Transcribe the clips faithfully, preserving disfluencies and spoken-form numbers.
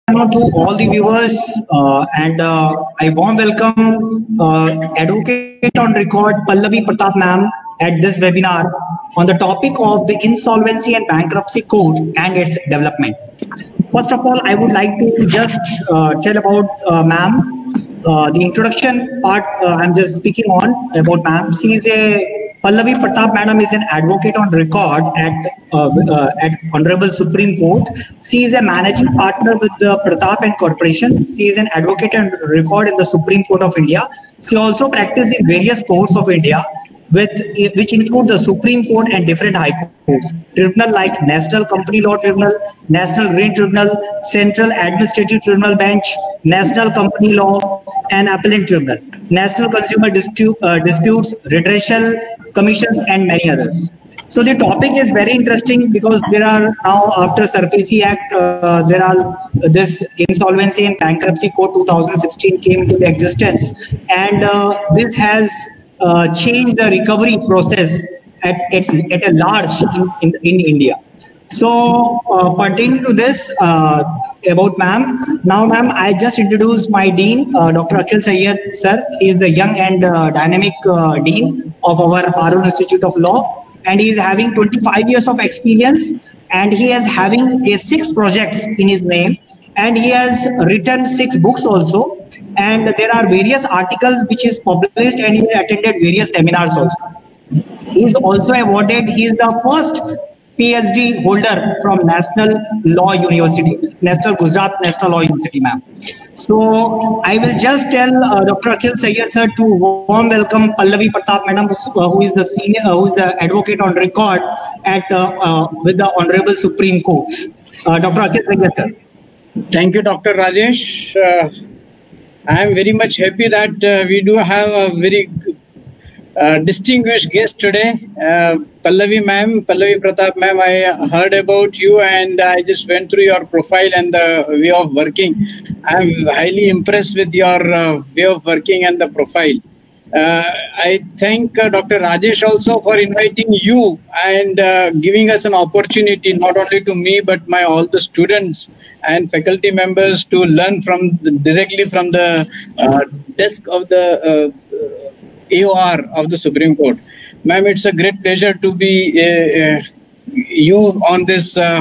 afternoon to all the viewers, uh, and uh, I warm welcome uh, Advocate on Record Pallavi Pratap ma'am at this webinar on the topic of the Insolvency and Bankruptcy Code and its development. First of all, I would like to just uh, tell about uh, ma'am. Uh, the introduction part uh, I'm just speaking on about ma'am. She is a Pallavi Pratap madam is an advocate on record at uh, uh, at Honorable Supreme Court. She is a managing partner with the Pratap and Corporation. She is an advocate on record in the Supreme Court of India. She also practices in various courts of India, with which include the Supreme Court and different high courts. Tribunal like National Company Law Tribunal, National Green Tribunal, Central Administrative Tribunal Bench, National Company Law and Appellate Tribunal, National Consumer Dispute, uh, Disputes Redressal Commissions, and many others. So the topic is very interesting because there are now, after SARFAESI Act, uh, there are this Insolvency and Bankruptcy Code two thousand sixteen came into existence, and uh, this has Uh, change the recovery process at, at, at a large in, in, in India. So uh, pertaining to this uh, about ma'am, now ma'am, I just introduced my dean, uh, Doctor Akhil Syed sir. He is the young and uh, dynamic uh, dean of our Parul Institute of Law, and he is having twenty-five years of experience, and he is having a six projects in his name, and he has written six books also. And there are various articles which is published, and he attended various seminars also. He is also awarded, he is the first PhD holder from National Law University, National Gujarat National Law University, ma'am. So I will just tell uh, Doctor Akhil Syed sir to warm welcome Pallavi Pratap madam, uh, who is the senior, uh, who is the advocate on record at uh, uh, with the Honorable Supreme Court. Uh, Doctor Akhil Syed sir. Thank you, Doctor Rajesh. Uh, I am very much happy that uh, we do have a very uh, distinguished guest today. Uh, Pallavi ma'am, Pallavi Pratap ma'am, I heard about you and I just went through your profile and the way of working. I am highly impressed with your uh, way of working and the profile. Uh, I thank uh, Doctor Rajesh also for inviting you and uh, giving us an opportunity, not only to me, but my all the students and faculty members to learn from the, directly from the uh, desk of the uh, A O R of the Supreme Court. Ma'am, it's a great pleasure to be uh, uh, you on this uh,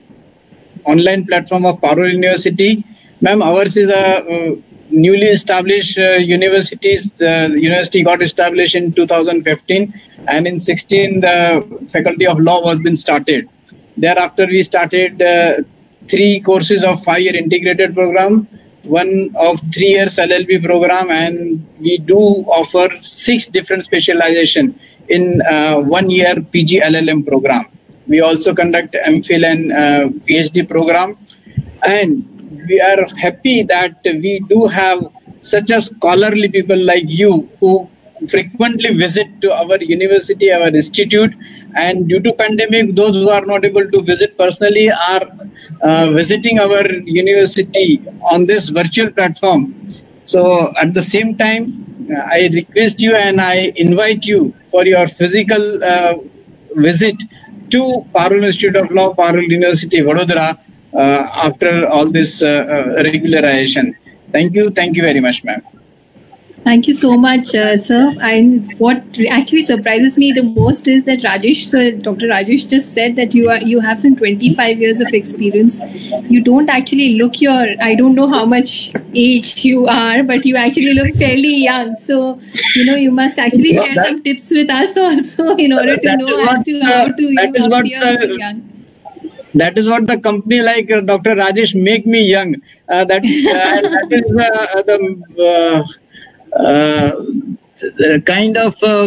online platform of Parul University. Ma'am, ours is a uh, newly established uh, universities. The university got established in two thousand fifteen, and in sixteen the faculty of law was been started. Thereafter we started uh, three courses of five-year integrated program, one of three years L L B program, and we do offer six different specialization in uh, one-year P G L L M program. We also conduct M Phil and uh, PhD program, and we are happy that we do have such a scholarly people like you who frequently visit to our university, our institute, and due to pandemic, those who are not able to visit personally are uh, visiting our university on this virtual platform. So at the same time, I request you and I invite you for your physical uh, visit to Parul Institute of Law, Parul University, Vadodara, Uh, after all this uh, uh, regularization. Thank you. Thank you very much, ma'am. Thank you so much, uh, sir. And what actually surprises me the most is that Rajesh, sir, Doctor Rajesh just said that you are you have some twenty-five years of experience. You don't actually look your, I don't know how much age you are, but you actually look fairly young. So, you know, you must actually share that, some tips with us also in order to know as what, to how to you that is what appear so young. That is what the company like uh, Doctor Rajesh make me young. Uh, that, uh, that is uh, the, uh, uh, the kind of uh,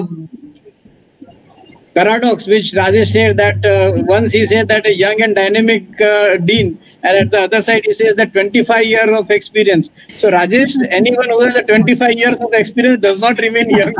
paradox which Rajesh said, that uh, once he said that a young and dynamic uh, dean, and at the other side he says that twenty-five years of experience. So Rajesh, anyone who has a twenty-five years of experience does not remain young.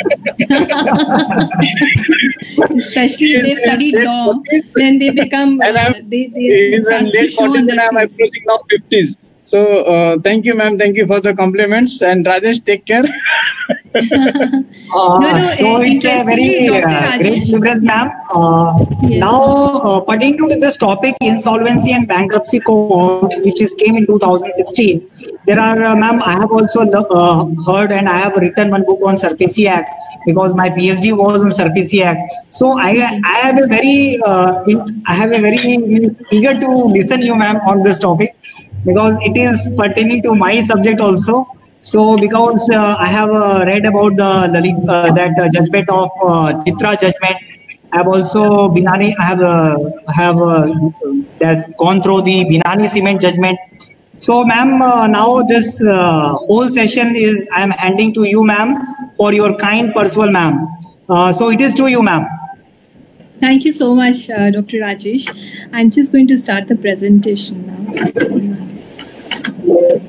Especially if they've studied law, then they become, and uh, they, they starts to show on their face. I'm approaching now fifties. So uh, thank you, ma'am. Thank you for the compliments. And Rajesh, take care. Uh, No, no, so uh, it's a very interestingly, Doctor uh, great Rajesh. privilege, ma'am. Uh, Yes. Now, uh, pertaining to this topic, insolvency and bankruptcy court, which is came in two thousand sixteen, there are, uh, ma'am, I have also lo- uh, heard and I have written one book on SARFAESI Act because my PhD was on SARFAESI Act. So I, Okay. I have a very, uh, in, I have a very means, eager to listen you, ma'am, on this topic because it is pertaining to my subject also. So, because uh, I have uh, read about the Lalit, uh, that uh, judgment of uh, Chitra judgment, I have also Binani. I have uh, have uh, has gone through the Binani cement judgment. So, ma'am, uh, now this uh, whole session is I am handing to you, ma'am, for your kind persuasion, ma'am. Uh, so it is to you, ma'am. Thank you so much, uh, Doctor Rajesh. I'm just going to start the presentation now. Just give me one second.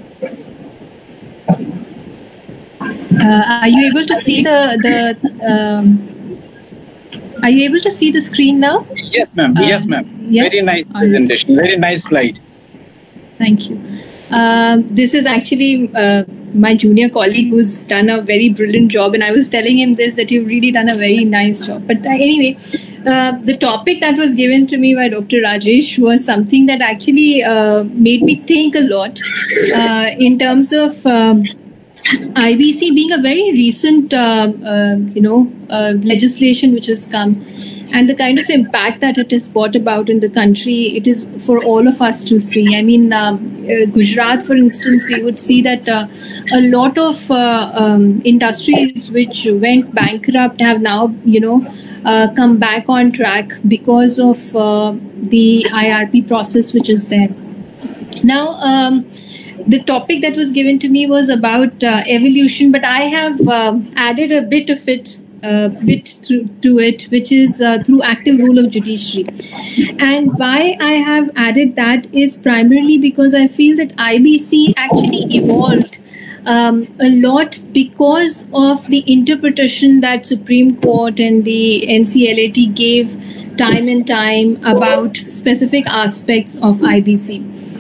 Uh, are you able to see the the? Um, are you able to see the screen now? Yes, ma'am. Uh, yes, ma'am. yes? Very nice All right. presentation. Very nice slide. Thank you. Um, this is actually uh, my junior colleague who's done a very brilliant job, and I was telling him this that you've really done a very nice job. But uh, anyway, uh, the topic that was given to me by Doctor Rajesh was something that actually uh, made me think a lot uh, in terms of. Um, I B C being a very recent, uh, uh, you know, uh, legislation which has come, and the kind of impact that it has brought about in the country, it is for all of us to see. I mean, um, uh, Gujarat, for instance, we would see that uh, a lot of uh, um, industries which went bankrupt have now, you know, uh, come back on track because of uh, the I R P process which is there. Now, um, the topic that was given to me was about uh, evolution, but I have uh, added a bit of it, uh, bit through, to it, which is uh, through active rule of judiciary. And why I have added that is primarily because I feel that I B C actually evolved um, a lot because of the interpretation that Supreme Court and the N C L A T gave time and time about specific aspects of I B C.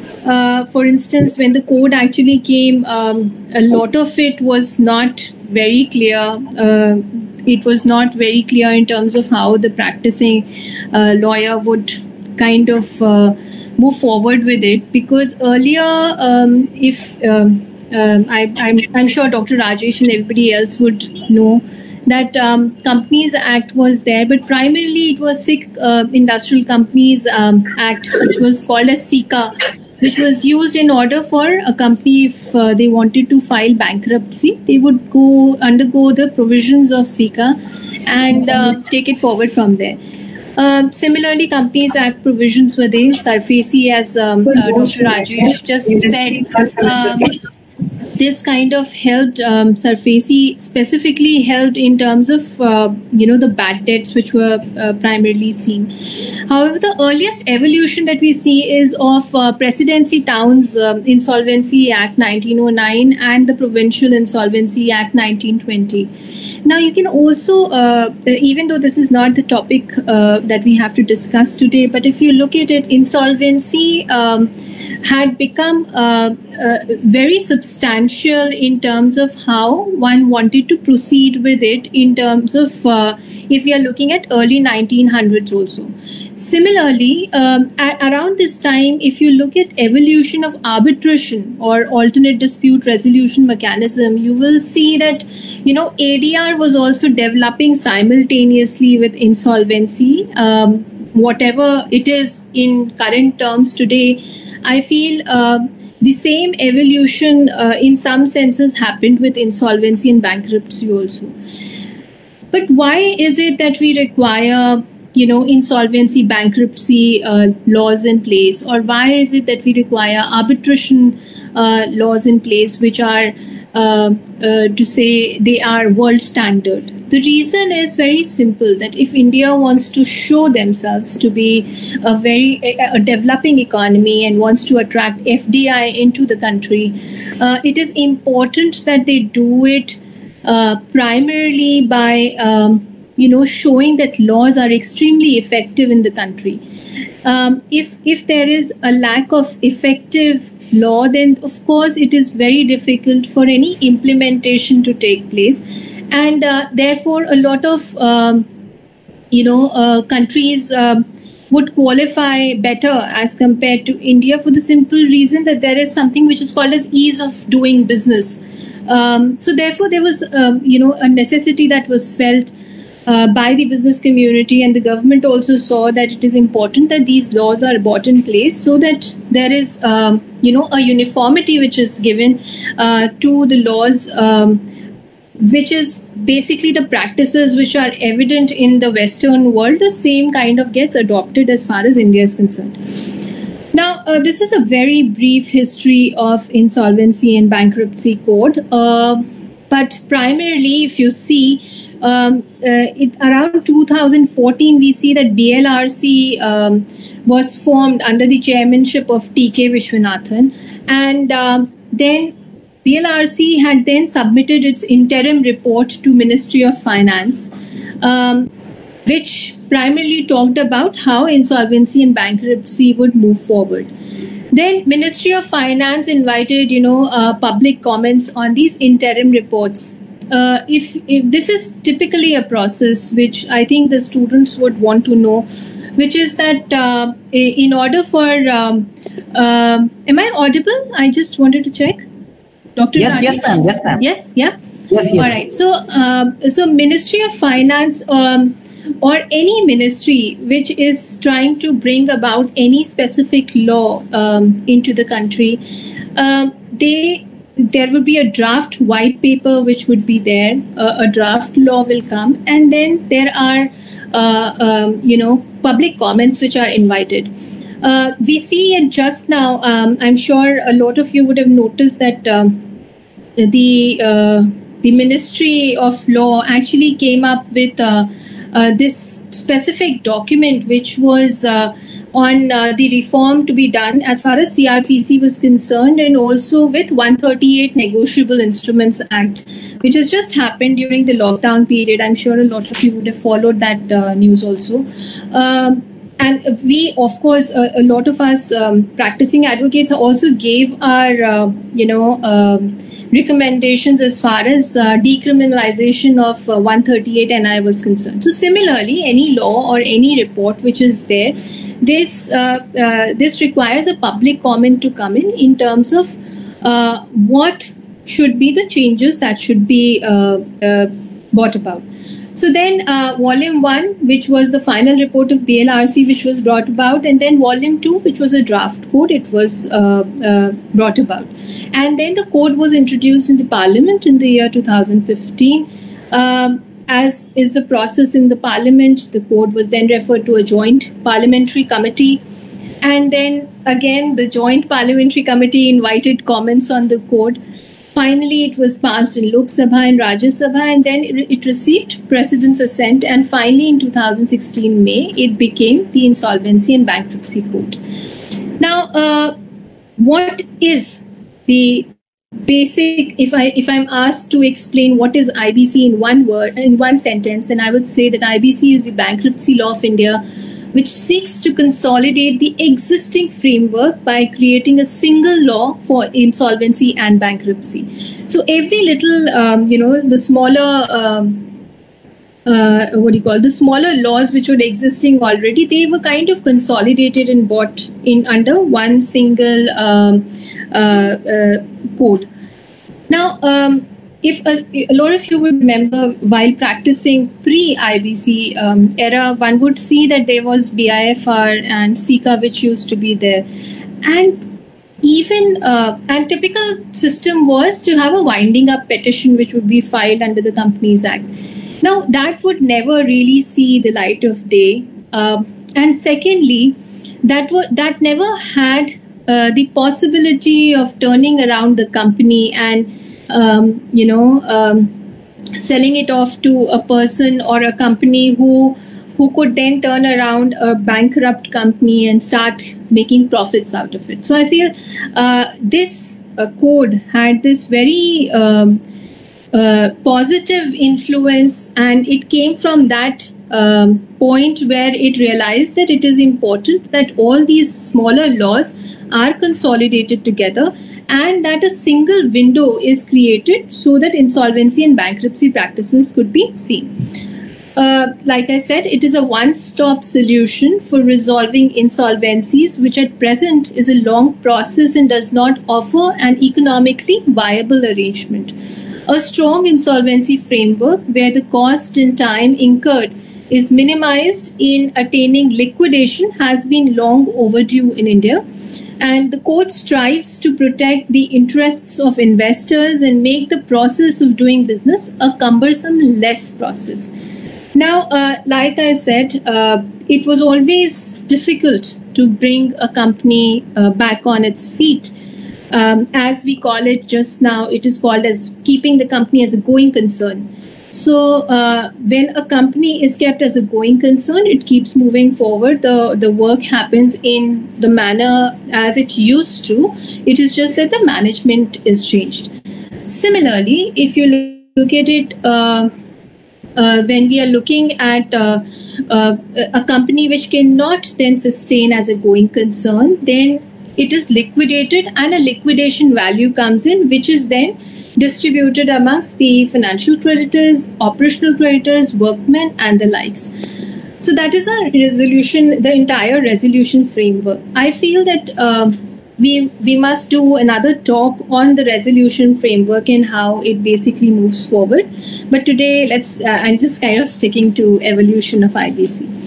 Uh, for instance, when the code actually came, um, a lot of it was not very clear. Uh, it was not very clear in terms of how the practicing uh, lawyer would kind of uh, move forward with it. Because earlier, um, if um, um, I, I'm, I'm sure Doctor Rajesh and everybody else would know that um, Companies Act was there, but primarily it was Sikh uh, Industrial Companies um, Act, which was called as SICA, which was used in order for a company, if uh, they wanted to file bankruptcy, they would go undergo the provisions of SICA and uh, take it forward from there. Uh, similarly, Companies Act provisions were there. SARFAESI, as um, uh, Doctor Rajesh just said, um, this kind of helped, um, SARFAESI specifically helped in terms of, uh, you know, the bad debts which were uh, primarily seen. However, the earliest evolution that we see is of uh, Presidency Towns um, Insolvency Act nineteen oh nine and the Provincial Insolvency Act nineteen twenty. Now, you can also, uh, even though this is not the topic uh, that we have to discuss today, but if you look at it, insolvency um, had become uh, uh, very substantial in terms of how one wanted to proceed with it in terms of uh, if we are looking at early nineteen hundreds also. Similarly, um, around this time, if you look at evolution of arbitration or alternate dispute resolution mechanism, you will see that, you know, A D R was also developing simultaneously with insolvency. Um, whatever it is in current terms today, I feel uh, the same evolution uh, in some senses happened with insolvency and bankruptcy also. But why is it that we require, you know, insolvency, bankruptcy uh, laws in place? Or why is it that we require arbitration uh, laws in place, which are, uh, uh, to say, they are world standard? The reason is very simple, that if India wants to show themselves to be a very a, a developing economy and wants to attract F D I into the country, uh, it is important that they do it uh, primarily by um, you know, showing that laws are extremely effective in the country. Um, if if there is a lack of effective law, then of course it is very difficult for any implementation to take place. And uh, therefore, a lot of, um, you know, uh, countries uh, would qualify better as compared to India for the simple reason that there is something which is called as ease of doing business. Um, so therefore, there was, um, you know, a necessity that was felt uh, by the business community, and the government also saw that it is important that these laws are brought in place so that there is, um, you know, a uniformity which is given uh, to the laws, um, which is basically the practices which are evident in the Western world. The same kind of gets adopted as far as India is concerned. Now, uh, this is a very brief history of Insolvency and Bankruptcy Code. Uh, but primarily, if you see, um, uh, it, around two thousand fourteen, we see that B L R C um, was formed under the chairmanship of T K Vishwanathan. And um, then B L R C had then submitted its interim report to Ministry of Finance, um, which primarily talked about how insolvency and bankruptcy would move forward. Then Ministry of Finance invited, you know, uh, public comments on these interim reports. Uh, if, if this is typically a process which I think the students would want to know, which is that uh, in order for, um, uh, am I audible? I just wanted to check. Doctor Yes, Rajesh? yes, ma'am. Yes, ma'am. Yes, yeah. Yes, yes. All right. So, um, so Ministry of Finance um, or any ministry which is trying to bring about any specific law um, into the country, um, they there would be a draft white paper which would be there. Uh, a draft law will come, and then there are, uh, um, you know, public comments which are invited. Uh, we see it just now. Um, I'm sure a lot of you would have noticed that um, the uh, the Ministry of Law actually came up with uh, uh, this specific document, which was uh, on uh, the reform to be done as far as C R P C was concerned, and also with one thirty-eight Negotiable Instruments Act, which has just happened during the lockdown period. I'm sure a lot of you would have followed that uh, news also. Um, And we, of course, uh, a lot of us um, practicing advocates also gave our, uh, you know, um, recommendations as far as uh, decriminalization of uh, one thirty-eight N I was concerned. So similarly, any law or any report which is there, this uh, uh, this requires a public comment to come in in terms of uh, what should be the changes that should be uh, uh, brought about. So then uh, volume one, which was the final report of B L R C, which was brought about, and then volume two, which was a draft code, it was uh, uh, brought about. And then the code was introduced in the parliament in the year two thousand fifteen. Um, as is the process in the parliament, the code was then referred to a joint parliamentary committee. And then again, the joint parliamentary committee invited comments on the code. Finally, it was passed in Lok Sabha and Rajya Sabha, and then it, it received President's assent. And finally, in two thousand sixteen May, it became the Insolvency and Bankruptcy Code. Now, uh, what is the basic? If I if I'm asked to explain what is I B C in one word, in one sentence, then I would say that I B C is the bankruptcy law of India, which seeks to consolidate the existing framework by creating a single law for insolvency and bankruptcy. So every little, um, you know, the smaller, um, uh, what do you call, the smaller laws which were existing already, they were kind of consolidated and brought in under one single um, uh, uh, code. Now, um, If a, a lot of you would remember, while practicing pre-I B C um, era, one would see that there was B I F R and SICA which used to be there. And even, uh, and typical system was to have a winding up petition which would be filed under the Companies Act. Now, that would never really see the light of day. Uh, and secondly, that, that never had uh, the possibility of turning around the company and Um, you know, um, selling it off to a person or a company who who could then turn around a bankrupt company and start making profits out of it. So I feel uh, this uh, code had this very um, uh, positive influence, and it came from that um, point where it realized that it is important that all these smaller laws are consolidated together and that a single window is created so that insolvency and bankruptcy practices could be seen. Uh, like I said, it is a one-stop solution for resolving insolvencies, which at present is a long process and does not offer an economically viable arrangement. A strong insolvency framework where the cost and time incurred is minimized in attaining liquidation has been long overdue in India, and the court strives to protect the interests of investors and make the process of doing business a cumbersome less process. Now, uh, like I said, uh, it was always difficult to bring a company uh, back on its feet. Um, as we call it just now, it is called as keeping the company as a going concern. So uh, when a company is kept as a going concern, it keeps moving forward. The, the work happens in the manner as it used to. It is just that the management is changed. Similarly, if you look at it, uh, uh, when we are looking at uh, uh, a company which cannot then sustain as a going concern, then it is liquidated and a liquidation value comes in, which is then distributed amongst the financial creditors, operational creditors, workmen, and the likes. So that is a resolution, the entire resolution framework. I feel that uh, we we must do another talk on the resolution framework and how it basically moves forward. But today, let's uh, I'm just kind of sticking to evolution of I B C.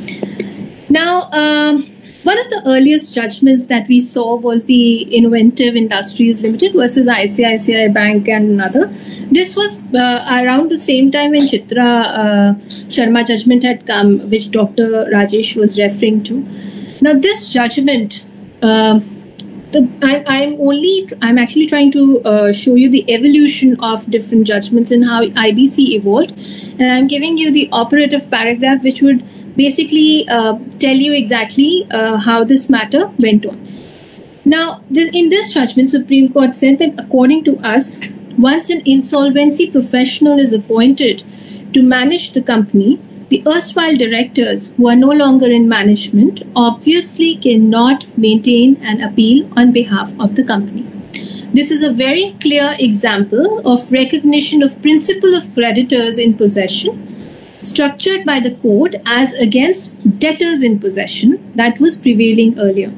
Now. Um, One of the earliest judgments that we saw was the Innovative Industries Limited versus I C I C I Bank and another. This was uh, around the same time when Chitra uh, Sharma judgment had come, which Doctor Rajesh was referring to. Now, this judgment, uh, the, I, I'm only, I'm actually trying to uh, show you the evolution of different judgments and how I B C evolved, and I'm giving you the operative paragraph, which would basically uh, tell you exactly uh, how this matter went on. Now, this, in this judgment, Supreme Court said that according to us, once an insolvency professional is appointed to manage the company, the erstwhile directors who are no longer in management obviously cannot maintain an appeal on behalf of the company. This is a very clear example of recognition of principle of creditors in possession, structured by the court as against debtors in possession that was prevailing earlier.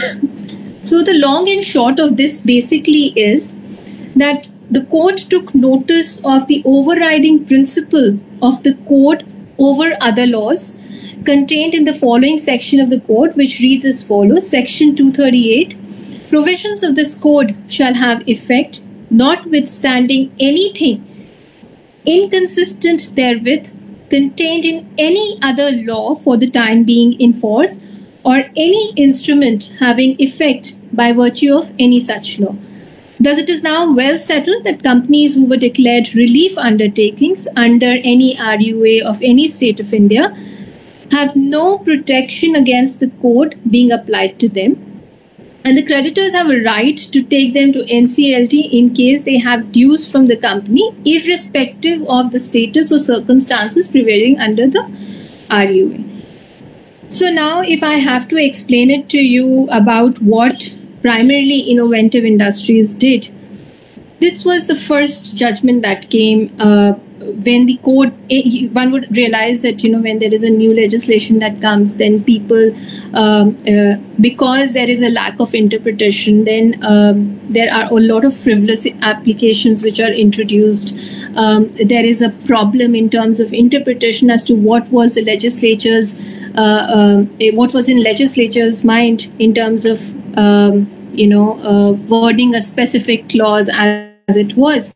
So the long and short of this basically is that the court took notice of the overriding principle of the code over other laws contained in the following section of the code, which reads as follows. Section two thirty-eight. Provisions of this code shall have effect, notwithstanding anything inconsistent therewith contained in any other law for the time being in force, or any instrument having effect by virtue of any such law. Thus, it is now well settled that companies who were declared relief undertakings under any R U A of any state of India have no protection against the code being applied to them, and the creditors have a right to take them to N C L T in case they have dues from the company, irrespective of the status or circumstances prevailing under the R U A. So now, if I have to explain it to you about what primarily Innovative Industries did, this was the first judgment that came uh, when the code, one would realize that, you know, when there is a new legislation that comes, then people, um, uh, because there is a lack of interpretation, then um, there are a lot of frivolous applications which are introduced. Um, there is a problem in terms of interpretation as to what was the legislature's, uh, um, what was in legislature's mind in terms of, um, you know, uh, wording a specific clause as, as it was.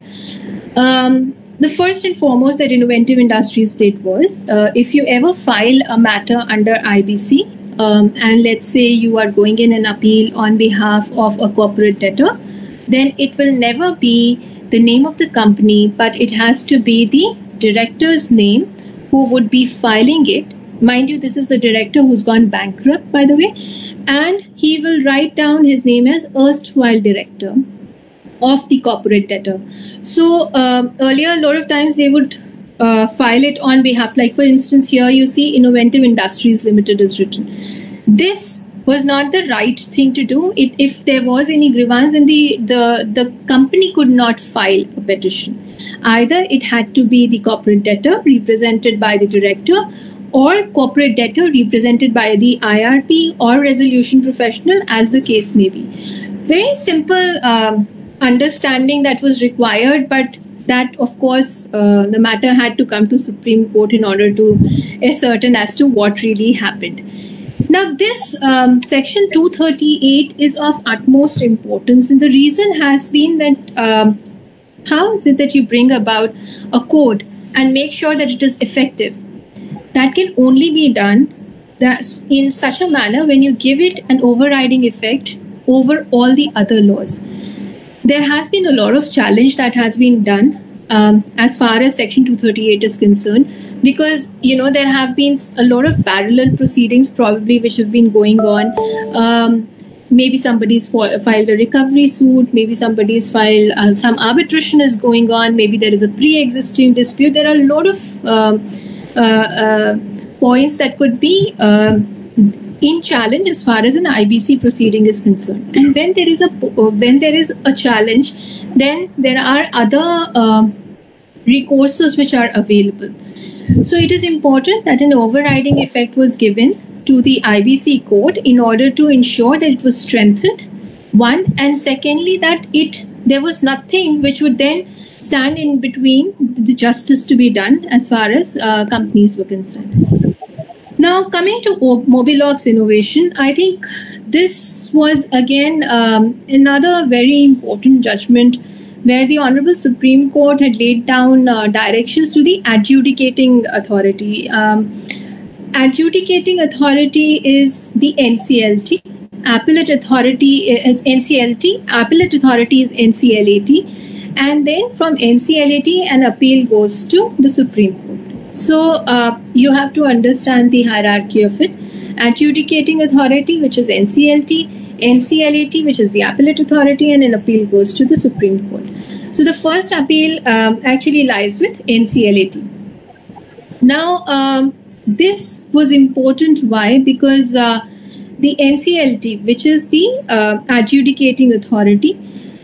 Um, The first and foremost that Innovative Industries did was, uh, if you ever file a matter under I B C, um, and let's say you are going in an appeal on behalf of a corporate debtor, then it will never be the name of the company, but it has to be the director's name who would be filing it. Mind you, this is the director who's gone bankrupt, by the way, and he will write down his name as erstwhile director of the corporate debtor. So um, earlier, a lot of times they would uh, file it on behalf. Like for instance, here you see Innovative Industries Limited is written. This was not the right thing to do. It, if there was any grievance, then the, the, the company could not file a petition. Either it had to be the corporate debtor represented by the director, or corporate debtor represented by the I R P or resolution professional, as the case may be. Very simple um, understanding that was required, but that, of course, uh, the matter had to come to Supreme Court in order to ascertain as to what really happened. Now, this um, section two thirty-eight is of utmost importance, and the reason has been that um, how is it that you bring about a code and make sure that it is effective? That can only be done that in such a manner when you give it an overriding effect over all the other laws. There has been a lot of challenge that has been done um, as far as section two thirty-eight is concerned, because, you know, there have been a lot of parallel proceedings probably which have been going on. Um, maybe somebody's filed a recovery suit, maybe somebody's filed, uh, some arbitration is going on, maybe there is a pre-existing dispute. There are a lot of um, uh, uh, points that could be uh, in challenge as far as an I B C proceeding is concerned. And when there is a when there is a challenge, then there are other uh, recourses which are available. So it is important that an overriding effect was given to the I B C code in order to ensure that it was strengthened, one, and secondly that it there was nothing which would then stand in between the justice to be done as far as uh, companies were concerned. Now, coming to Mobilog's innovation, I think this was again um, another very important judgment where the Honorable Supreme Court had laid down uh, directions to the adjudicating authority. Um, adjudicating authority is the N C L T. Appellate authority is N C L T. Appellate authority is N C L A T. And then from N C L A T, an appeal goes to the Supreme Court. So uh, you have to understand the hierarchy of it. Adjudicating authority, which is N C L T, N C L A T, which is the appellate authority, and an appeal goes to the Supreme Court. So the first appeal um, actually lies with N C L A T. Now, um, this was important. Why? Because uh, the N C L T, which is the uh, adjudicating authority,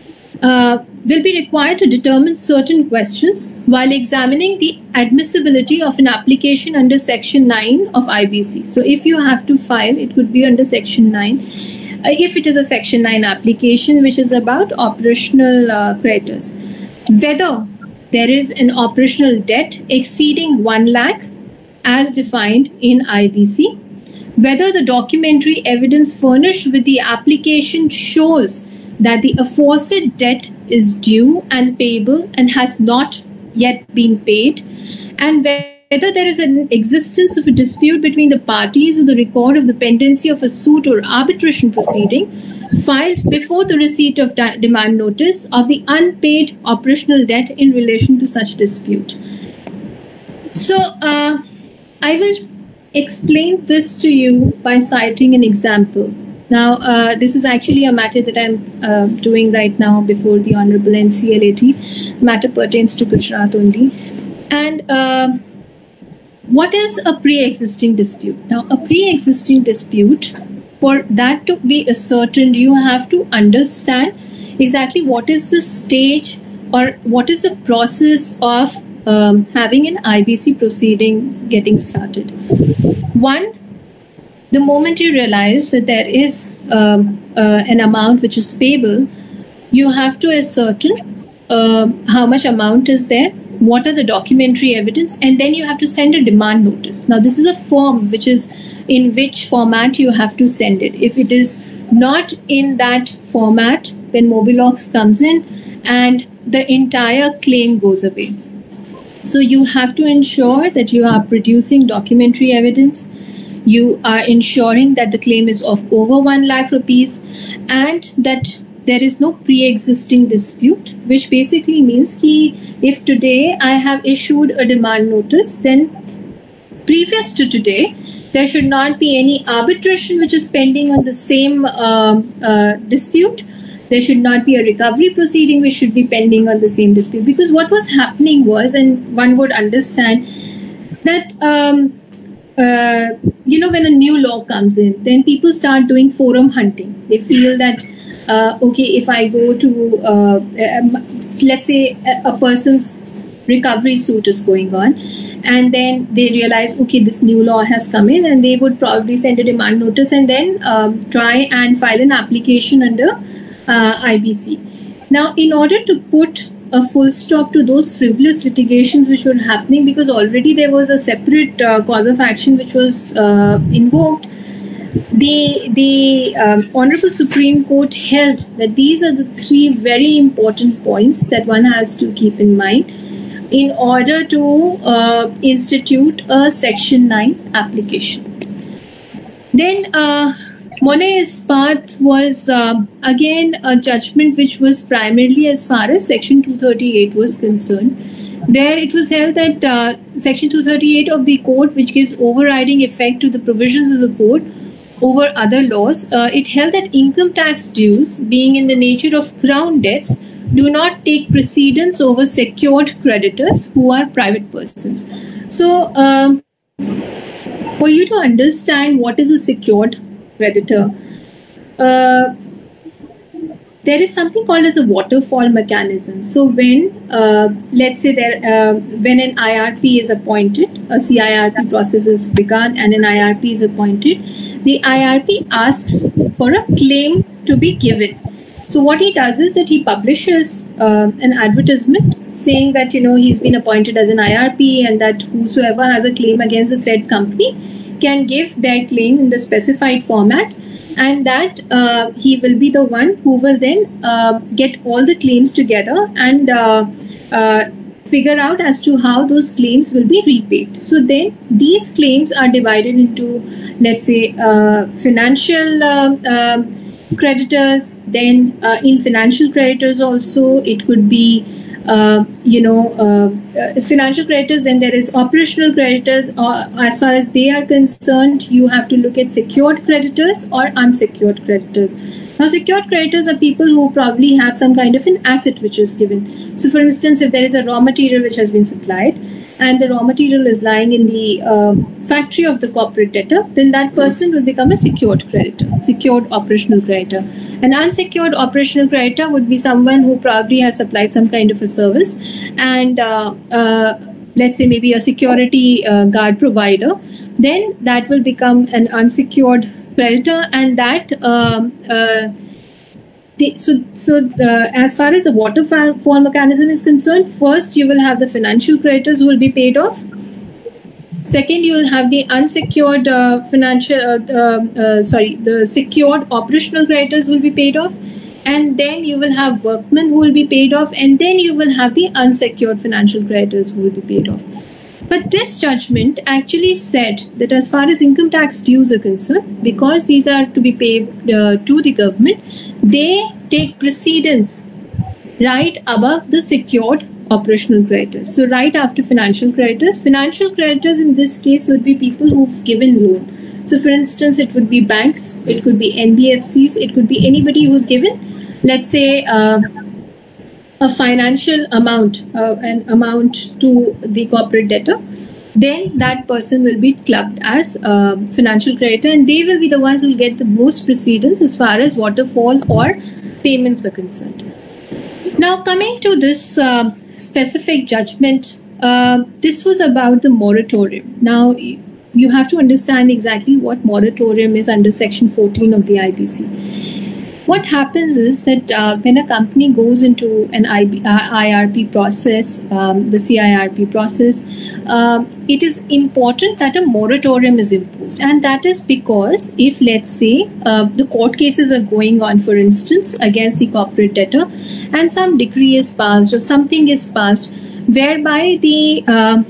uh, will be required to determine certain questions while examining the admissibility of an application under Section nine of I B C. So if you have to file, it would be under Section nine. Uh, if it is a Section nine application, which is about operational uh, creditors, whether there is an operational debt exceeding one lakh as defined in I B C, whether the documentary evidence furnished with the application shows that the aforesaid debt is due and payable and has not yet been paid, and whether there is an existence of a dispute between the parties or the record of the pendency of a suit or arbitration proceeding filed before the receipt of demand notice of the unpaid operational debt in relation to such dispute. So uh, I will explain this to you by citing an example. Now, uh, this is actually a matter that I'm uh, doing right now before the Honorable N C L A T. The matter pertains to Gujarat only. And uh, what is a pre-existing dispute? Now, a pre-existing dispute, for that to be ascertained, you have to understand exactly what is the stage or what is the process of um, having an I B C proceeding getting started. One, the moment you realize that there is um, uh, an amount which is payable, you have to ascertain uh, how much amount is there, what are the documentary evidence, and then you have to send a demand notice. Now, this is a form which is in which format you have to send it. If it is not in that format, then Mobilogs comes in and the entire claim goes away. So you have to ensure that you are producing documentary evidence. You are ensuring that the claim is of over one lakh rupees and that there is no pre-existing dispute, which basically means that if today I have issued a demand notice, then previous to today, there should not be any arbitration which is pending on the same uh, uh, dispute. there should not be a recovery proceeding which should be pending on the same dispute. Because what was happening was, and one would understand that, um, uh, you know, when a new law comes in, then people start doing forum hunting. They feel that, uh, okay, if I go to, uh, um, let's say a, a person's recovery suit is going on, and then they realize, okay, this new law has come in, and they would probably send a demand notice and then um, try and file an application under uh, I B C. Now, in order to put a full stop to those frivolous litigations which were happening, because already there was a separate uh, cause of action which was uh, invoked, the, the um, Honorable Supreme Court held that these are the three very important points that one has to keep in mind in order to uh, institute a Section nine application. Then uh, Monet Ispat was uh, again a judgment which was primarily as far as Section two thirty-eight was concerned, where it was held that uh, Section two thirty-eight of the Code, which gives overriding effect to the provisions of the Code over other laws, uh, it held that income tax dues, being in the nature of crown debts, do not take precedence over secured creditors who are private persons. So, um, for you to understand what is a secured creditor, uh, there is something called as a waterfall mechanism. So, when uh, let's say there, uh, when an I R P is appointed, a C I R P process is begun, and an I R P is appointed, the I R P asks for a claim to be given. So what he does is that he publishes uh, an advertisement saying that, you know, he's been appointed as an I R P, and that whosoever has a claim against the said company can give their claim in the specified format, and that uh, he will be the one who will then uh, get all the claims together and uh, uh, figure out as to how those claims will be repaid. So then these claims are divided into, let's say, uh, financial uh, uh, creditors. Then uh, in financial creditors also it could be uh, you know uh, uh, financial creditors. Then there is operational creditors. Uh, as far as they are concerned, you have to look at secured creditors or unsecured creditors. Now, secured creditors are people who probably have some kind of an asset which is given. So for instance, if there is a raw material which has been supplied, and the raw material is lying in the uh, factory of the corporate debtor, then that person will become a secured creditor, secured operational creditor. An unsecured operational creditor would be someone who probably has supplied some kind of a service, and uh, uh, let's say maybe a security uh, guard provider, then that will become an unsecured creditor, and that um, uh, The, so, so the, as far as the waterfall mechanism is concerned, first you will have the financial creditors who will be paid off. Second, you will have the unsecured uh, financial, uh, uh, uh, sorry, the secured operational creditors who will be paid off, and then you will have workmen who will be paid off, and then you will have the unsecured financial creditors who will be paid off. But this judgment actually said that as far as income tax dues are concerned, because these are to be paid uh, to the government, they take precedence right above the secured operational creditors. So right after financial creditors, financial creditors in this case would be people who've given loan. So for instance, it would be banks, it could be N B F Cs, it could be anybody who's given, let's say, uh, a financial amount, uh, an amount to the corporate debtor, then that person will be clubbed as a financial creditor, and they will be the ones who will get the most precedence as far as waterfall or payments are concerned. Now, coming to this uh, specific judgment, uh, this was about the moratorium. Now, you have to understand exactly what moratorium is under Section fourteen of the I B C. What happens is that uh, when a company goes into an I B, uh, I R P process, um, the C I R P process, uh, it is important that a moratorium is imposed. And that is because if, let's say, uh, the court cases are going on, for instance, against the corporate debtor, and some decree is passed or something is passed whereby the uh,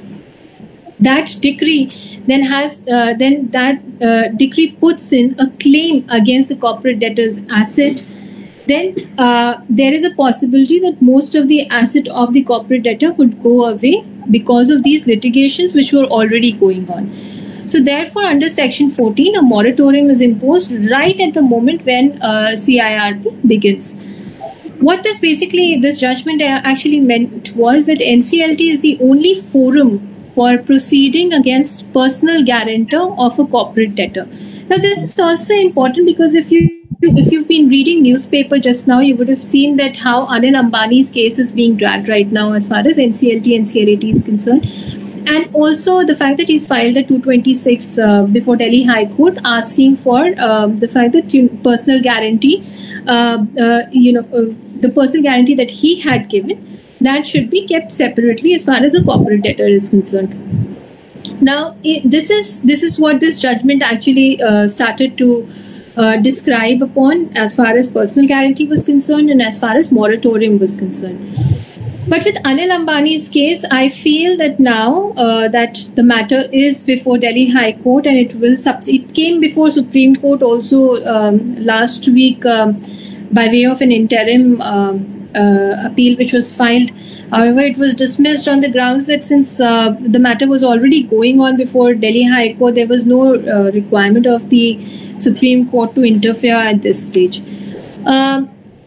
that decree then has uh, then that uh, decree puts in a claim against the corporate debtor's asset, then uh, there is a possibility that most of the asset of the corporate debtor would go away because of these litigations which were already going on. So therefore, under Section fourteen, a moratorium is imposed right at the moment when uh, C I R P begins. what this basically, this judgment actually meant was that N C L T is the only forum for proceeding against personal guarantor of a corporate debtor. Now, this is also important because if you if you've been reading newspaper just now, you would have seen that how Anil Ambani's case is being dragged right now as far as N C L T and C L A T is concerned. And also the fact that he's filed a two twenty-six uh, before Delhi High Court asking for um, the fact that you know, personal guarantee, uh, uh, you know, uh, the personal guarantee that he had given, that should be kept separately as far as a corporate debtor is concerned. Now, it, this is this is what this judgment actually uh, started to uh, describe upon as far as personal guarantee was concerned and as far as moratorium was concerned. But with Anil Ambani's case, I feel that now uh, that the matter is before Delhi High Court and it will sub- it came before Supreme Court also um, last week um, by way of an interim um, uh, appeal which was filed. However, it was dismissed on the grounds that since uh, the matter was already going on before Delhi High Court, there was no uh, requirement of the Supreme Court to interfere at this stage. Um,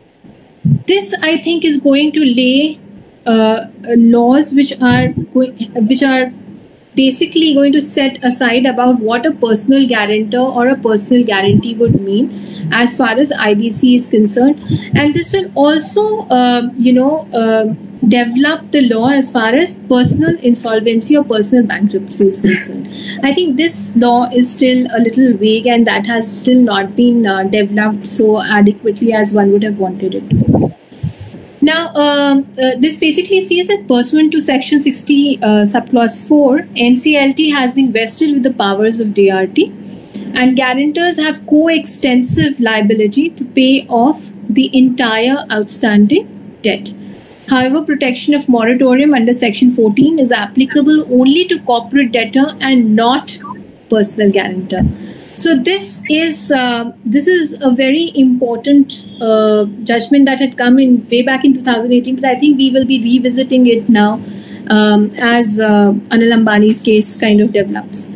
this, I think, is going to lay uh, laws which are going, which are basically going to set aside about what a personal guarantor or a personal guarantee would mean as far as I B C is concerned, and this will also, uh, you know, uh, develop the law as far as personal insolvency or personal bankruptcy is concerned. I think this law is still a little vague, and that has still not been uh, developed so adequately as one would have wanted it to. Now, uh, uh, this basically says that pursuant to Section sixty, uh, subclause four, N C L T has been vested with the powers of D R T, and guarantors have coextensive liability to pay off the entire outstanding debt. However, protection of moratorium under Section fourteen is applicable only to corporate debtor and not personal guarantor. So this is uh, this is a very important uh, judgment that had come in way back in two thousand eighteen, but I think we will be revisiting it now um, as uh, Anil Ambani's case kind of develops.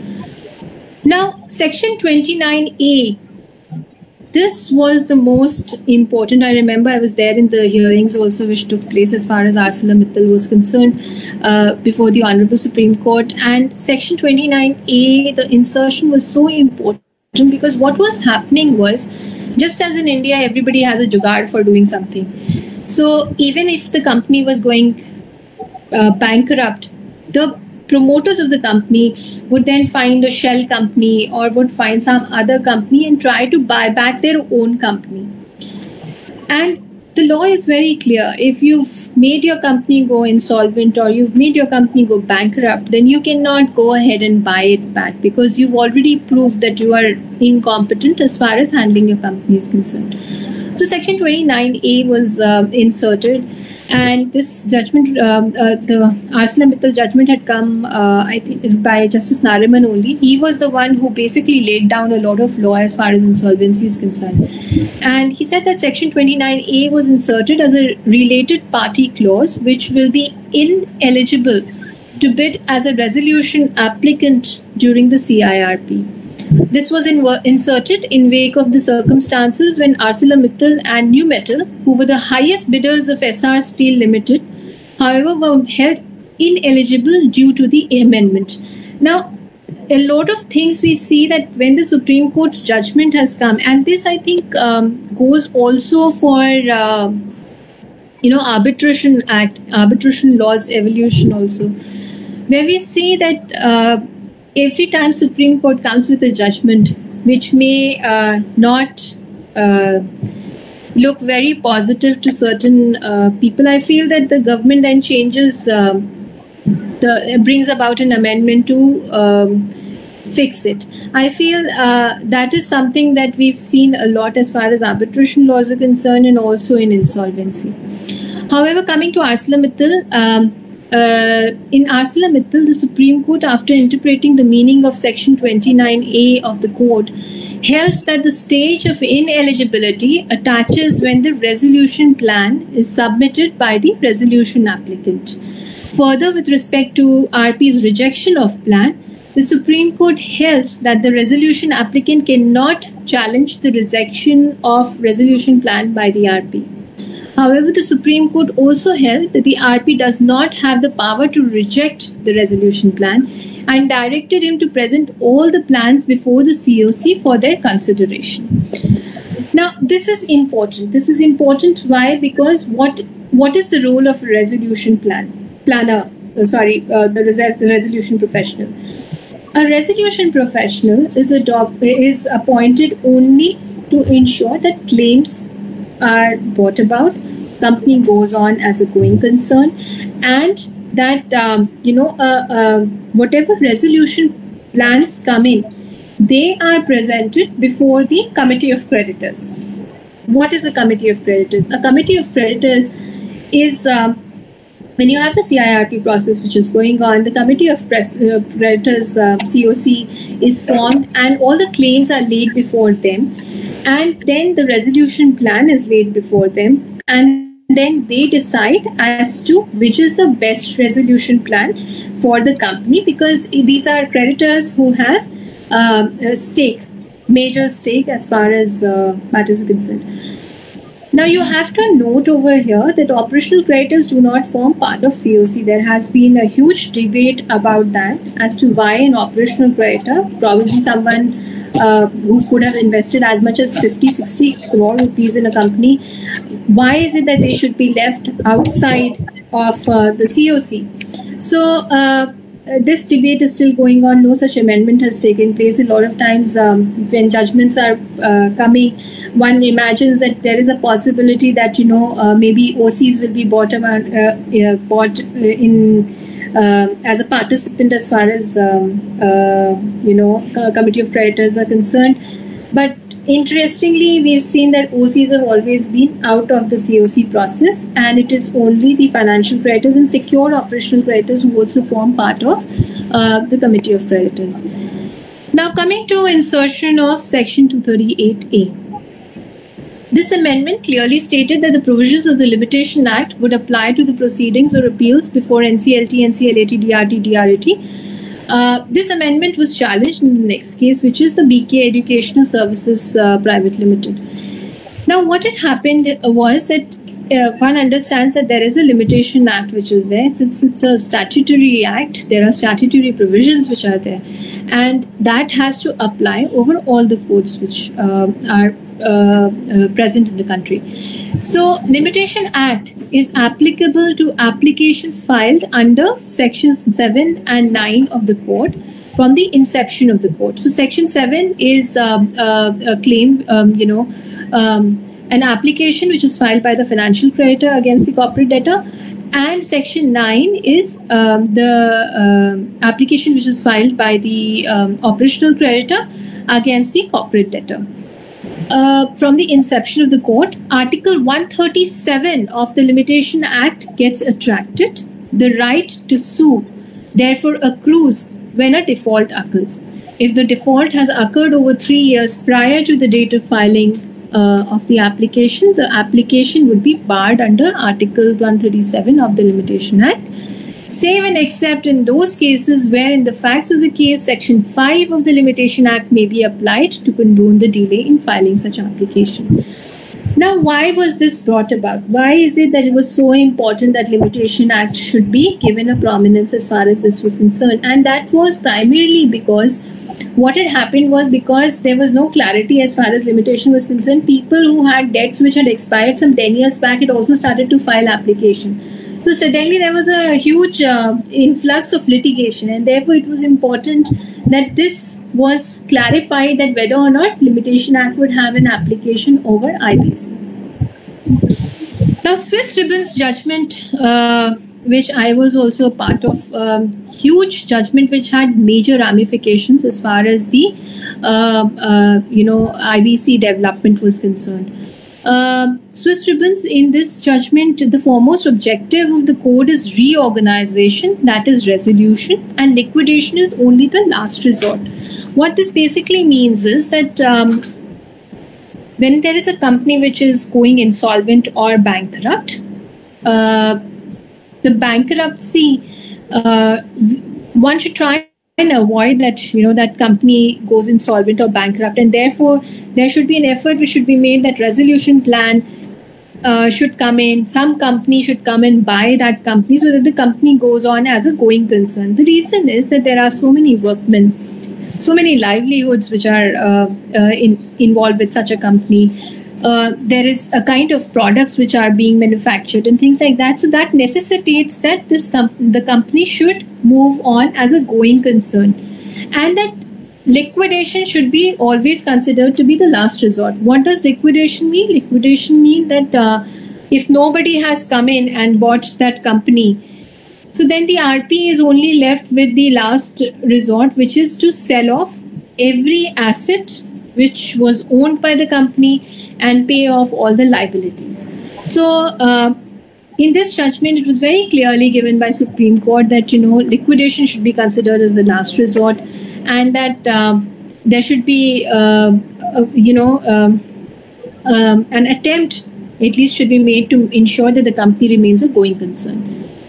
Now, Section twenty-nine A, this was the most important. I remember I was there in the hearings also which took place as far as ArcelorMittal was concerned uh, before the Honorable Supreme Court. And Section twenty-nine A, the insertion was so important because what was happening was, just as in India, everybody has a jugaad for doing something. So even if the company was going uh, bankrupt, the promoters of the company would then find a shell company or would find some other company and try to buy back their own company. And the law is very clear. If you've made your company go insolvent or you've made your company go bankrupt, then you cannot go ahead and buy it back because you've already proved that you are incompetent as far as handling your company is concerned. So Section twenty-nine A was uh, inserted, and this judgment, um, uh, the ArcelorMittal judgment had come, uh, I think, by Justice Nariman only. He was the one who basically laid down a lot of law as far as insolvency is concerned. And he said that Section twenty-nine A was inserted as a related party clause, which will be ineligible to bid as a resolution applicant during the C I R P. This was in, inserted in wake of the circumstances when ArcelorMittal and New Metal, who were the highest bidders of Essar Steel Limited, however, were held ineligible due to the amendment. Now, a lot of things we see that when the Supreme Court's judgment has come, and this I think um, goes also for uh, you know Arbitration Act, Arbitration Laws Evolution also, where we see that uh, every time Supreme Court comes with a judgment which may uh, not uh, look very positive to certain uh, people, I feel that the government then changes, uh, the brings about an amendment to um, fix it. I feel uh, that is something that we've seen a lot as far as arbitration laws are concerned and also in insolvency. However, coming to ArcelorMittal, um, Uh, in ArcelorMittal, the Supreme Court, after interpreting the meaning of Section twenty-nine A of the Code, held that the stage of ineligibility attaches when the resolution plan is submitted by the resolution applicant. Further, with respect to R P's rejection of plan, the Supreme Court held that the resolution applicant cannot challenge the rejection of resolution plan by the R P. However, the Supreme Court also held that the R P does not have the power to reject the resolution plan and directed him to present all the plans before the C O C for their consideration. Now, this is important. This is important. Why? Because what what is the role of a resolution plan planner? Uh, sorry, uh, the res- resolution professional. A resolution professional is adopt- is appointed only to ensure that claims are brought about, company goes on as a going concern, and that um, you know uh, uh, whatever resolution plans come in, they are presented before the committee of creditors. What is a committee of creditors? A committee of creditors is um, when you have the C I R P process which is going on, the committee of press, uh, creditors uh, C O C is formed, and all the claims are laid before them, and then the resolution plan is laid before them, and then they decide as to which is the best resolution plan for the company, because these are creditors who have uh, a stake, major stake as far as uh, matters are concerned. Now, you have to note over here that operational creditors do not form part of C O C. There has been a huge debate about that as to why an operational creditor, probably someone uh, who could have invested as much as fifty, sixty crore rupees in a company, why is it that they should be left outside of uh, the C O C? So, uh, this debate is still going on. No such amendment has taken place. A lot of times um, when judgments are uh, coming, one imagines that there is a possibility that, you know, uh, maybe O Cs will be bought, uh, uh, bought in uh, as a participant as far as, um, uh, you know, committee of creditors are concerned. But interestingly, we've seen that O Cs have always been out of the C O C process, and it is only the financial creditors and secure operational creditors who also form part of uh, the committee of creditors. Now, coming to insertion of section two thirty-eight A. This amendment clearly stated that the provisions of the Limitation Act would apply to the proceedings or appeals before N C L T, N C L A T, D R T, D R A T. Uh, this amendment was challenged in the next case, which is the B K Educational Services uh, Private Limited. Now, what had happened was that uh, one understands that there is a Limitation Act which is there. Since it's a statutory act, there are statutory provisions which are there, and that has to apply over all the codes which uh, are uh, uh, present in the country. So, Limitation Act is applicable to applications filed under sections seven and nine of the code from the inception of the code. So, section seven is um, uh, a claim, um, you know, um, an application which is filed by the financial creditor against the corporate debtor, and section nine is um, the uh, application which is filed by the um, operational creditor against the corporate debtor. Uh, from the inception of the court, Article one thirty-seven of the Limitation Act gets attracted. The right to sue therefore accrues when a default occurs. If the default has occurred over three years prior to the date of filing uh, of the application, the application would be barred under Article one thirty-seven of the Limitation Act, save and except in those cases where in the facts of the case, Section five of the Limitation Act may be applied to condone the delay in filing such application. Now, why was this brought about? Why is it that it was so important that Limitation Act should be given a prominence as far as this was concerned? And that was primarily because what had happened was, because there was no clarity as far as limitation was concerned, people who had debts which had expired some ten years back had also started to file application. So suddenly there was a huge uh, influx of litigation, and therefore it was important that this was clarified, that whether or not Limitation Act would have an application over I B C. Now, Swiss Ribbon's judgment, uh, which I was also a part of, um, huge judgment which had major ramifications as far as the uh, uh, you know I B C development was concerned. Uh, Swiss Ribbons, in this judgment, the foremost objective of the code is reorganization, that is resolution, and liquidation is only the last resort. What this basically means is that um, when there is a company which is going insolvent or bankrupt, uh, the bankruptcy, uh, one should try and avoid that, you know, that company goes insolvent or bankrupt, and therefore there should be an effort which should be made that resolution plan uh, should come in, some company should come and buy that company so that the company goes on as a going concern. The reason is that there are so many workmen, so many livelihoods which are uh, uh, in, involved with such a company. Uh, there is a kind of products which are being manufactured and things like that. So that necessitates that this com- the company should move on as a going concern, and that liquidation should be always considered to be the last resort. What does liquidation mean? Liquidation means that uh, if nobody has come in and bought that company, so then the R P is only left with the last resort, which is to sell off every asset which was owned by the company and pay off all the liabilities. So uh, in this judgment, it was very clearly given by Supreme Court that, you know, liquidation should be considered as the last resort, and that uh, there should be, uh, uh, you know, um, um, an attempt at least should be made to ensure that the company remains a going concern.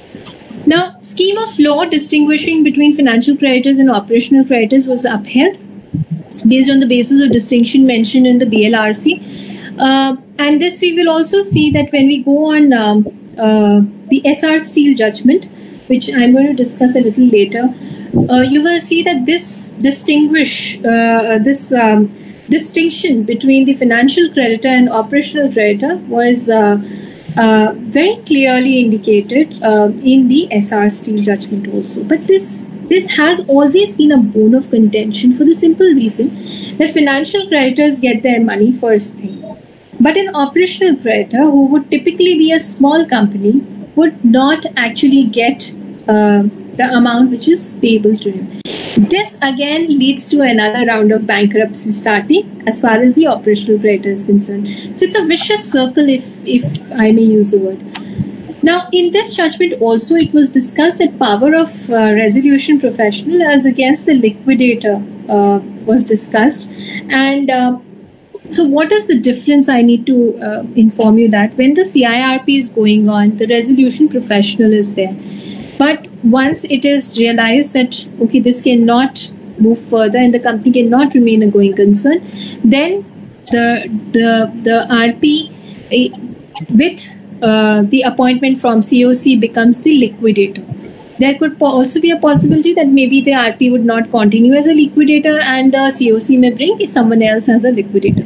Now, scheme of law distinguishing between financial creditors and operational creditors was upheld based on the basis of distinction mentioned in the B L R C. Uh, and this we will also see that when we go on um, uh, the S R Steel judgment, which I'm going to discuss a little later, uh, you will see that this distinguish uh, this um, distinction between the financial creditor and operational creditor was uh, uh, very clearly indicated uh, in the S R Steel judgment also. But this this has always been a bone of contention for the simple reason that financial creditors get their money first thing. But an operational creditor, who would typically be a small company, would not actually get uh, the amount which is payable to him. This again leads to another round of bankruptcy starting as far as the operational creditor is concerned. So it's a vicious circle, if, if I may use the word. Now, in this judgment also, it was discussed that power of uh, resolution professional as against the liquidator uh, was discussed. And uh, so what is the difference? I need to uh, inform you that when the C I R P is going on, the resolution professional is there. But once it is realized that, okay, this cannot move further and the company cannot remain a going concern, then the, the, the R P uh, with uh, the appointment from C O C becomes the liquidator. There could po- also be a possibility that maybe the R P would not continue as a liquidator and the C O C may bring someone else as a liquidator.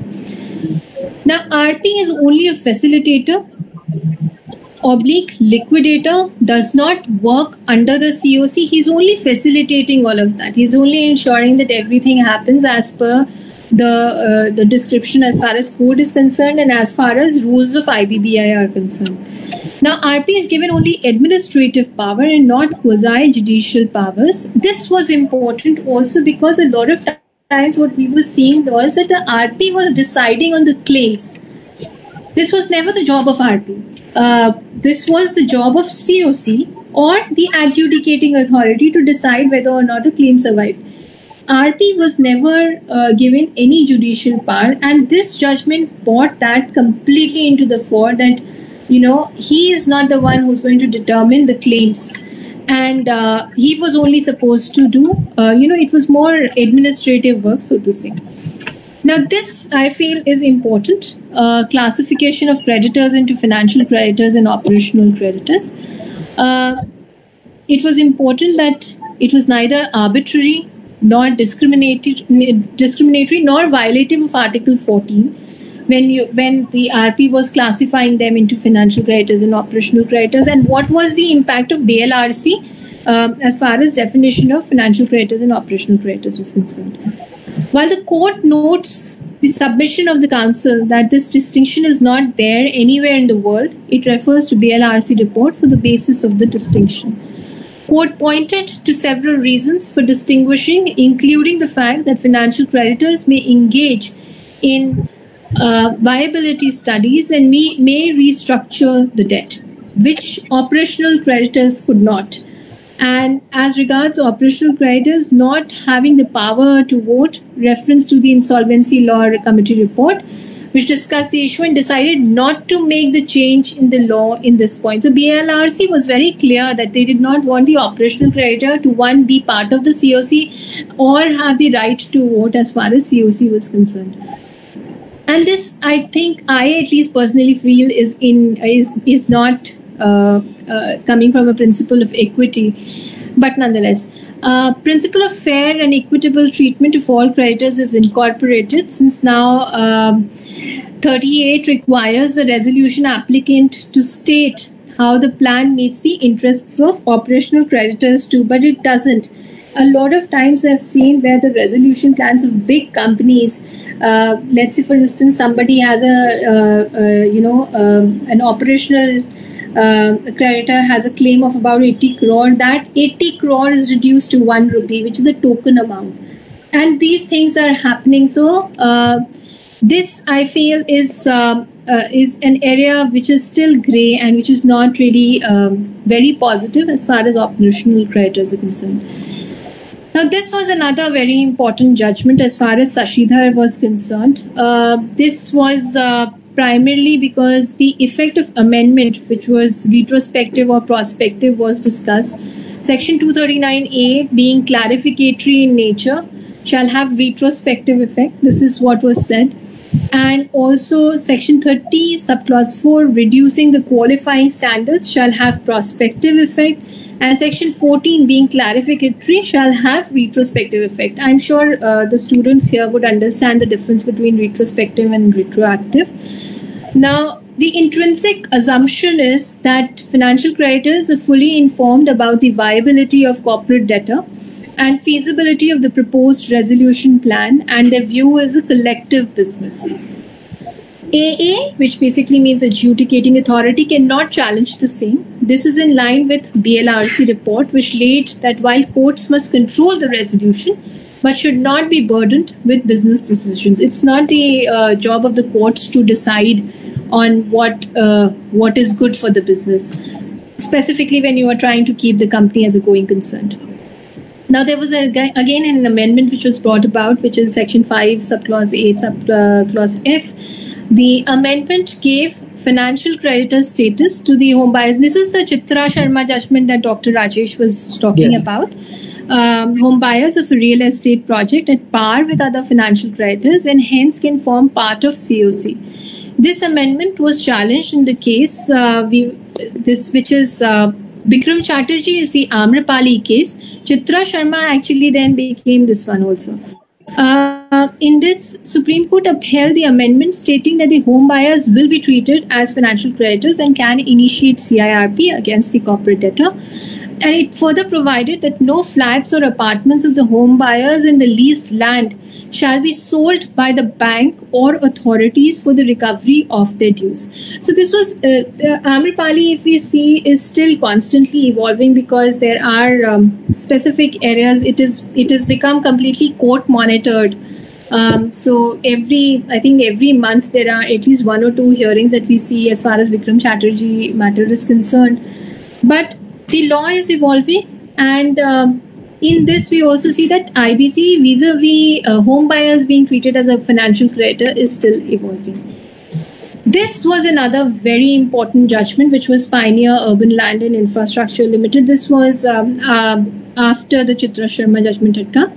Now, R P is only a facilitator. Oblique liquidator does not work under the C O C. He's only facilitating all of that. He's only ensuring that everything happens as per the uh, the description as far as code is concerned and as far as rules of I B B I are concerned. Now, R P is given only administrative power and not quasi-judicial powers. This was important also because a lot of times what we were seeing was that the R P was deciding on the claims. This was never the job of R P. Uh, this was the job of C O C or the adjudicating authority to decide whether or not a claim survived. R P was never uh, given any judicial power, and this judgment brought that completely into the fore that, you know, he is not the one who's going to determine the claims. And uh, he was only supposed to do, uh, you know, it was more administrative work, so to say. Now, this I feel is important. Uh, classification of creditors into financial creditors and operational creditors. Uh, it was important that it was neither arbitrary nor discriminatory, discriminatory nor violative of Article fourteen. When you when the R P was classifying them into financial creditors and operational creditors, and what was the impact of B L R C um, as far as definition of financial creditors and operational creditors was concerned. While the court notes the submission of the council that this distinction is not there anywhere in the world, it refers to B L R C report for the basis of the distinction. Court pointed to several reasons for distinguishing, including the fact that financial creditors may engage in Uh, viability studies and may, may restructure the debt, which operational creditors could not. And as regards operational creditors not having the power to vote, reference to the Insolvency Law Committee report, which discussed the issue and decided not to make the change in the law in this point. So B L R C was very clear that they did not want the operational creditor to, one, be part of the C O C or have the right to vote as far as C O C was concerned. And this, I think, I at least personally feel is in is is not uh, uh, coming from a principle of equity, but nonetheless, uh, principle of fair and equitable treatment of all creditors is incorporated, since now um, thirty-eight requires the resolution applicant to state how the plan meets the interests of operational creditors too, but it doesn't. A lot of times I've seen where the resolution plans of big companies, uh, let's say for instance somebody has a uh, uh, you know um, an operational uh, creditor has a claim of about eighty crore, that eighty crore is reduced to one rupee, which is a token amount, and these things are happening. So uh, this, I feel, is uh, uh, is an area which is still grey and which is not really um, very positive as far as operational creditors are concerned. Now, this was another very important judgment as far as Sashidhar was concerned. Uh, this was uh, primarily because the effect of amendment, which was retrospective or prospective, was discussed. Section two thirty-nine A, being clarificatory in nature, shall have retrospective effect. This is what was said. And also Section thirty, subclause four, reducing the qualifying standards, shall have prospective effect. And Section fourteen, being clarificatory, shall have retrospective effect. I'm sure uh, the students here would understand the difference between retrospective and retroactive. Now, the intrinsic assumption is that financial creditors are fully informed about the viability of corporate debtor and feasibility of the proposed resolution plan, and their view is a collective business. A A, which basically means adjudicating authority, cannot challenge the same. This is in line with B L R C report, which laid that while courts must control the resolution, but should not be burdened with business decisions. It's not the uh, job of the courts to decide on what uh, what is good for the business, specifically when you are trying to keep the company as a going concern. Now, there was a, again an amendment which was brought about, which is Section five, subclause eight, subclause F. The amendment gave financial creditor status to the home buyers. This is the Chitra Sharma judgment that Doctor Rajesh was talking yes. about. Um, home buyers of a real estate project at par with other financial creditors and hence can form part of C O C. This amendment was challenged in the case, uh, we, this which is uh, Bikram Chatterjee is the Amrapali case. Chitra Sharma actually then became this one also. Uh, in this, Supreme Court upheld the amendment stating that the home buyers will be treated as financial creditors and can initiate C I R P against the corporate debtor. And it further provided that no flats or apartments of the home buyers in the leased land shall be sold by the bank or authorities for the recovery of their dues. So this was, uh, uh, Amrapali, if we see, is still constantly evolving because there are um, specific areas. It is, it has become completely court monitored. Um, so every, I think every month there are at least one or two hearings that we see as far as Bikram Chatterjee matter is concerned. But the law is evolving, and um, in this we also see that I B C vis-a-vis uh, home buyers being treated as a financial creditor is still evolving. This was another very important judgment, which was Pioneer Urban Land and Infrastructure Limited. This was um, uh, after the Chitra Sharma judgment had come.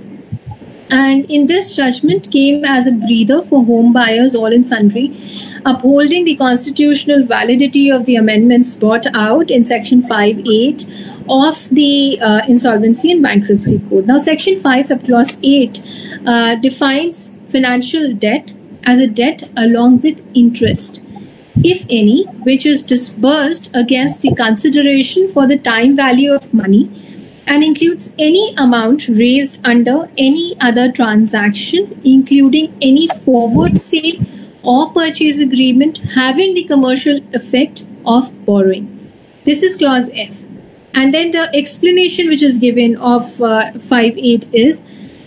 And in this judgment came as a breather for home buyers all in sundry, upholding the constitutional validity of the amendments brought out in Section five eight of the uh, Insolvency and Bankruptcy Code. Now, Section five, subclause eight uh, defines financial debt as a debt along with interest, if any, which is disbursed against the consideration for the time value of money, and includes any amount raised under any other transaction, including any forward sale or purchase agreement having the commercial effect of borrowing. This is clause F. And then the explanation which is given of uh, five eight is,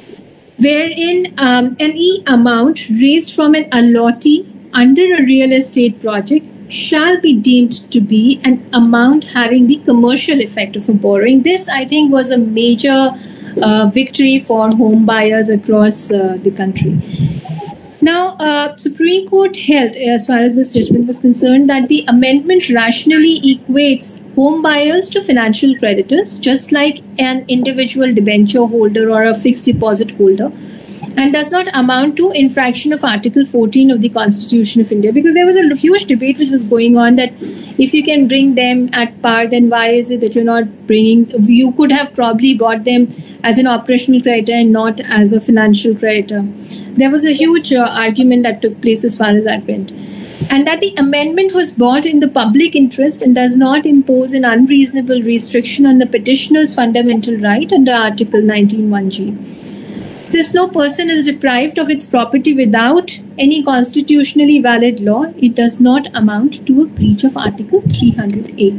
wherein um, any amount raised from an allottee under a real estate project shall be deemed to be an amount having the commercial effect of a borrowing. This, I think, was a major uh, victory for home buyers across uh, the country. Now, uh, Supreme Court held, as far as this judgment was concerned, that the amendment rationally equates home buyers to financial creditors, just like an individual debenture holder or a fixed deposit holder. and does not amount to infraction of Article fourteen of the Constitution of India, because there was a huge debate which was going on that if you can bring them at par, then why is it that you're not bringing, you could have probably brought them as an operational creditor and not as a financial creditor. There was a huge uh, argument that took place as far as that went. And that the amendment was brought in the public interest and does not impose an unreasonable restriction on the petitioner's fundamental right under Article nineteen one G. Since no person is deprived of its property without any constitutionally valid law, it does not amount to a breach of Article three hundred A.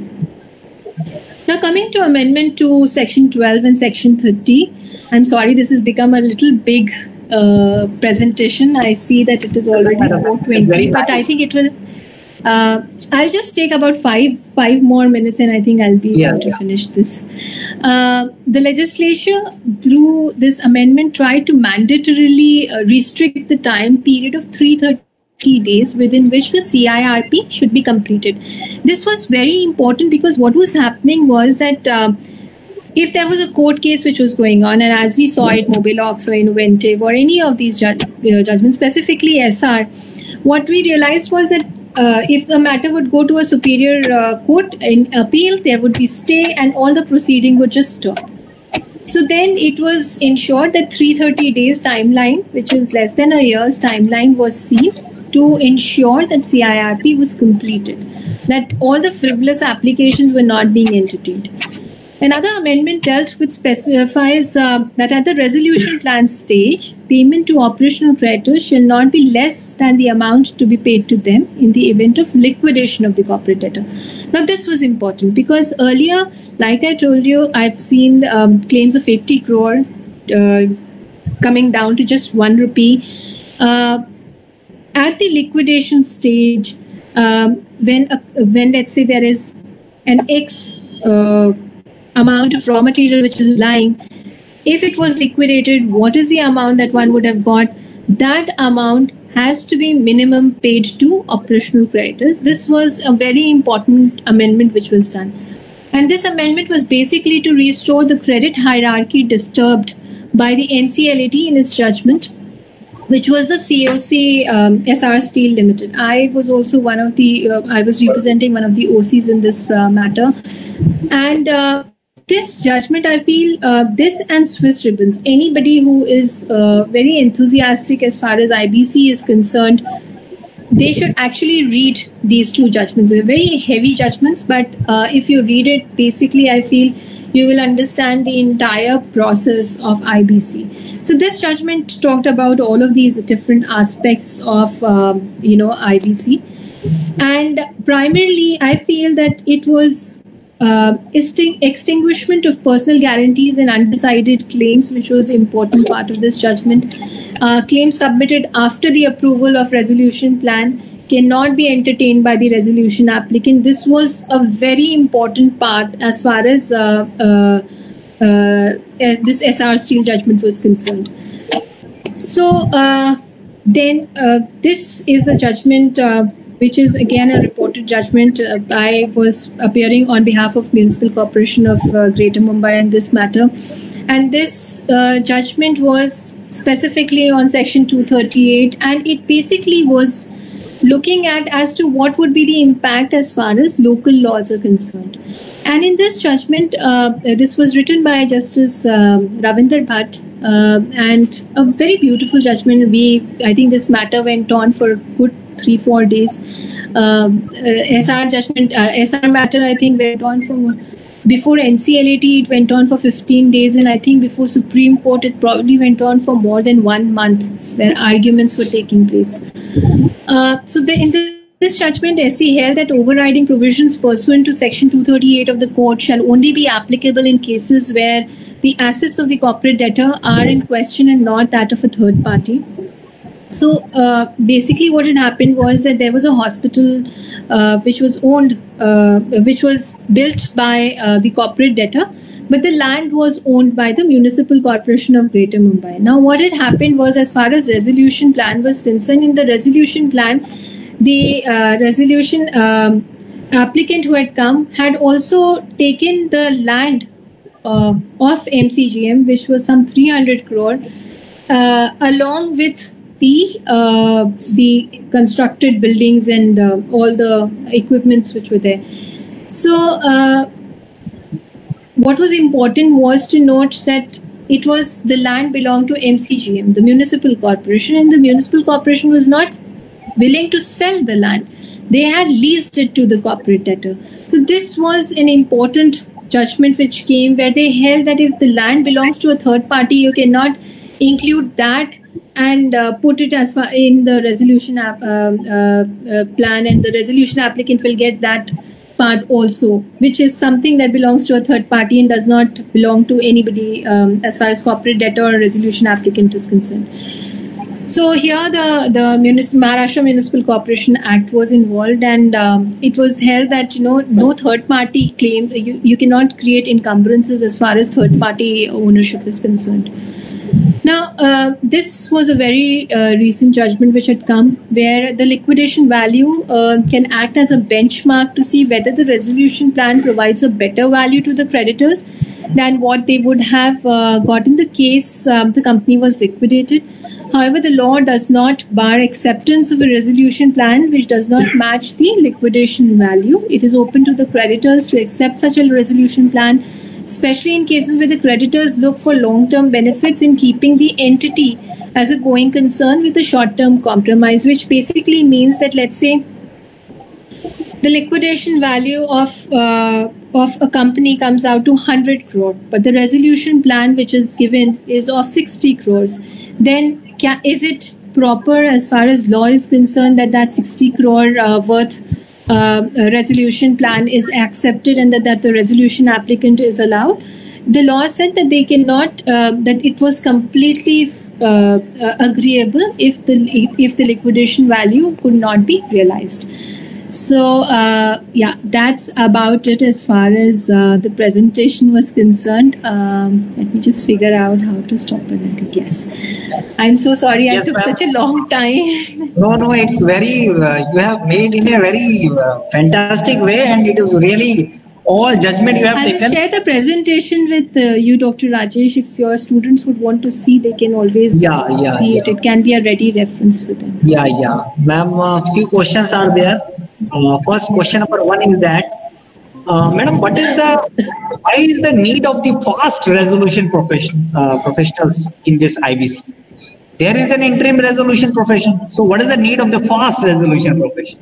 Now, coming to amendment to Section twelve and Section thirty, I'm sorry, this has become a little big uh, presentation. I see that it is already four twenty, but I think it will. Uh, I'll just take about five five more minutes, and I think I'll be yeah, able to yeah. finish this. Uh, the legislature, through this amendment, tried to mandatorily uh, restrict the time period of three hundred thirty days within which the C I R P should be completed. This was very important because what was happening was that uh, if there was a court case which was going on, and as we saw it, Mobilox or Innoventive or any of these ju- uh, judgments, specifically S R, what we realized was that Uh, if the matter would go to a superior uh, court in appeal, there would be stay and all the proceeding would just stop. So then it was ensured that three hundred thirty days timeline, which is less than a year's timeline, was seen to ensure that C I R P was completed, that all the frivolous applications were not being entertained. Another amendment dealt with specifies uh, that at the resolution plan stage, payment to operational creditors shall not be less than the amount to be paid to them in the event of liquidation of the corporate debtor. Now, this was important because earlier, like I told you, I've seen um, claims of eighty crore uh, coming down to just one rupee. Uh, at the liquidation stage, um, when uh, when let's say there is an X uh, amount of raw material which is lying, if it was liquidated, what is the amount that one would have got? That amount has to be minimum paid to operational creditors. This was a very important amendment which was done. And this amendment was basically to restore the credit hierarchy disturbed by the N C L A T in its judgment, which was the C O C um, S R Steel Limited. I was also one of the, uh, I was representing one of the O Cs in this uh, matter. And uh, this judgment, I feel, uh, this and Swiss Ribbons, anybody who is uh, very enthusiastic as far as I B C is concerned, they should actually read these two judgments. They're very heavy judgments, but uh, if you read it, basically, I feel you will understand the entire process of I B C. So this judgment talked about all of these different aspects of, um, you know, I B C. And primarily, I feel that it was Uh, extinguishment of personal guarantees and undecided claims, which was an important part of this judgment. Uh, claims submitted after the approval of resolution plan cannot be entertained by the resolution applicant. This was a very important part as far as uh, uh, uh, this S R Steel judgment was concerned. So uh, then uh, this is a judgment uh, which is again a reported judgment. Uh, I was appearing on behalf of Municipal Corporation of uh, Greater Mumbai in this matter. And this uh, judgment was specifically on Section two thirty-eight, and it basically was looking at as to what would be the impact as far as local laws are concerned. And in this judgment, uh, this was written by Justice uh, Ravinder Bhatt, uh, and a very beautiful judgment. We, I think this matter went on for a good three, four days. Um, uh, S R judgment, uh, S R matter, I think, went on for, before N C L A T, it went on for fifteen days. And I think before Supreme Court, it probably went on for more than one month, where arguments were taking place. Uh, so the, in the, this judgment, S C held that overriding provisions pursuant to Section two thirty-eight of the Code shall only be applicable in cases where the assets of the corporate debtor are in question and not that of a third party. So uh, basically what had happened was that there was a hospital uh, which was owned, uh, which was built by uh, the corporate debtor, but the land was owned by the Municipal Corporation of Greater Mumbai. Now what had happened was, as far as resolution plan was concerned, in the resolution plan, the uh, resolution um, applicant who had come had also taken the land uh, of M C G M, which was some three hundred crore, uh, along with the uh, the constructed buildings and uh, all the equipments which were there. So uh, what was important was to note that it was the land belonged to M C G M, the municipal corporation, and the municipal corporation was not willing to sell the land. They had leased it to the corporate debtor. So this was an important judgment which came where they held that if the land belongs to a third party, you cannot include that and uh, put it as far in the resolution app, uh, uh, uh, plan, and the resolution applicant will get that part also, which is something that belongs to a third party and does not belong to anybody um, as far as corporate debtor or resolution applicant is concerned. So here the, the Municipal, Maharashtra Municipal Corporation Act was involved, and um, it was held that, you know, no third party claim, you, you cannot create encumbrances as far as third party ownership is concerned. Now, uh, this was a very uh, recent judgment which had come where the liquidation value uh, can act as a benchmark to see whether the resolution plan provides a better value to the creditors than what they would have uh, got in the case um, the company was liquidated. However, the law does not bar acceptance of a resolution plan which does not match the liquidation value. It is open to the creditors to accept such a resolution plan, especially in cases where the creditors look for long-term benefits in keeping the entity as a going concern with a short-term compromise, which basically means that, let's say, the liquidation value of uh, of a company comes out to one hundred crore, but the resolution plan which is given is of sixty crores. Then can, is it proper as far as law is concerned that that sixty crore uh, worth uh, resolution plan is accepted and that, that the resolution applicant is allowed? The law said that they cannot, uh, that it was completely uh, uh, agreeable if the if the liquidation value could not be realized. So, uh, yeah, that's about it as far as uh, the presentation was concerned. Um, let me just figure out how to stop it. Yes. I'm so sorry. Yes, I took such a long time. No, no, it's very, uh, you have made in a very uh, fantastic way, and it is really all judgment you have I taken. will share the presentation with uh, you, Doctor Rajesh. If your students would want to see, they can always yeah, yeah, see yeah. it. It can be a ready reference for them. Yeah, yeah. Ma'am, a few questions are there. Uh, first question number one is that, uh, Madam, what is the, why is the need of the fast resolution profession, uh, professionals in this I B C? There is an interim resolution profession. So what is the need of the fast resolution profession?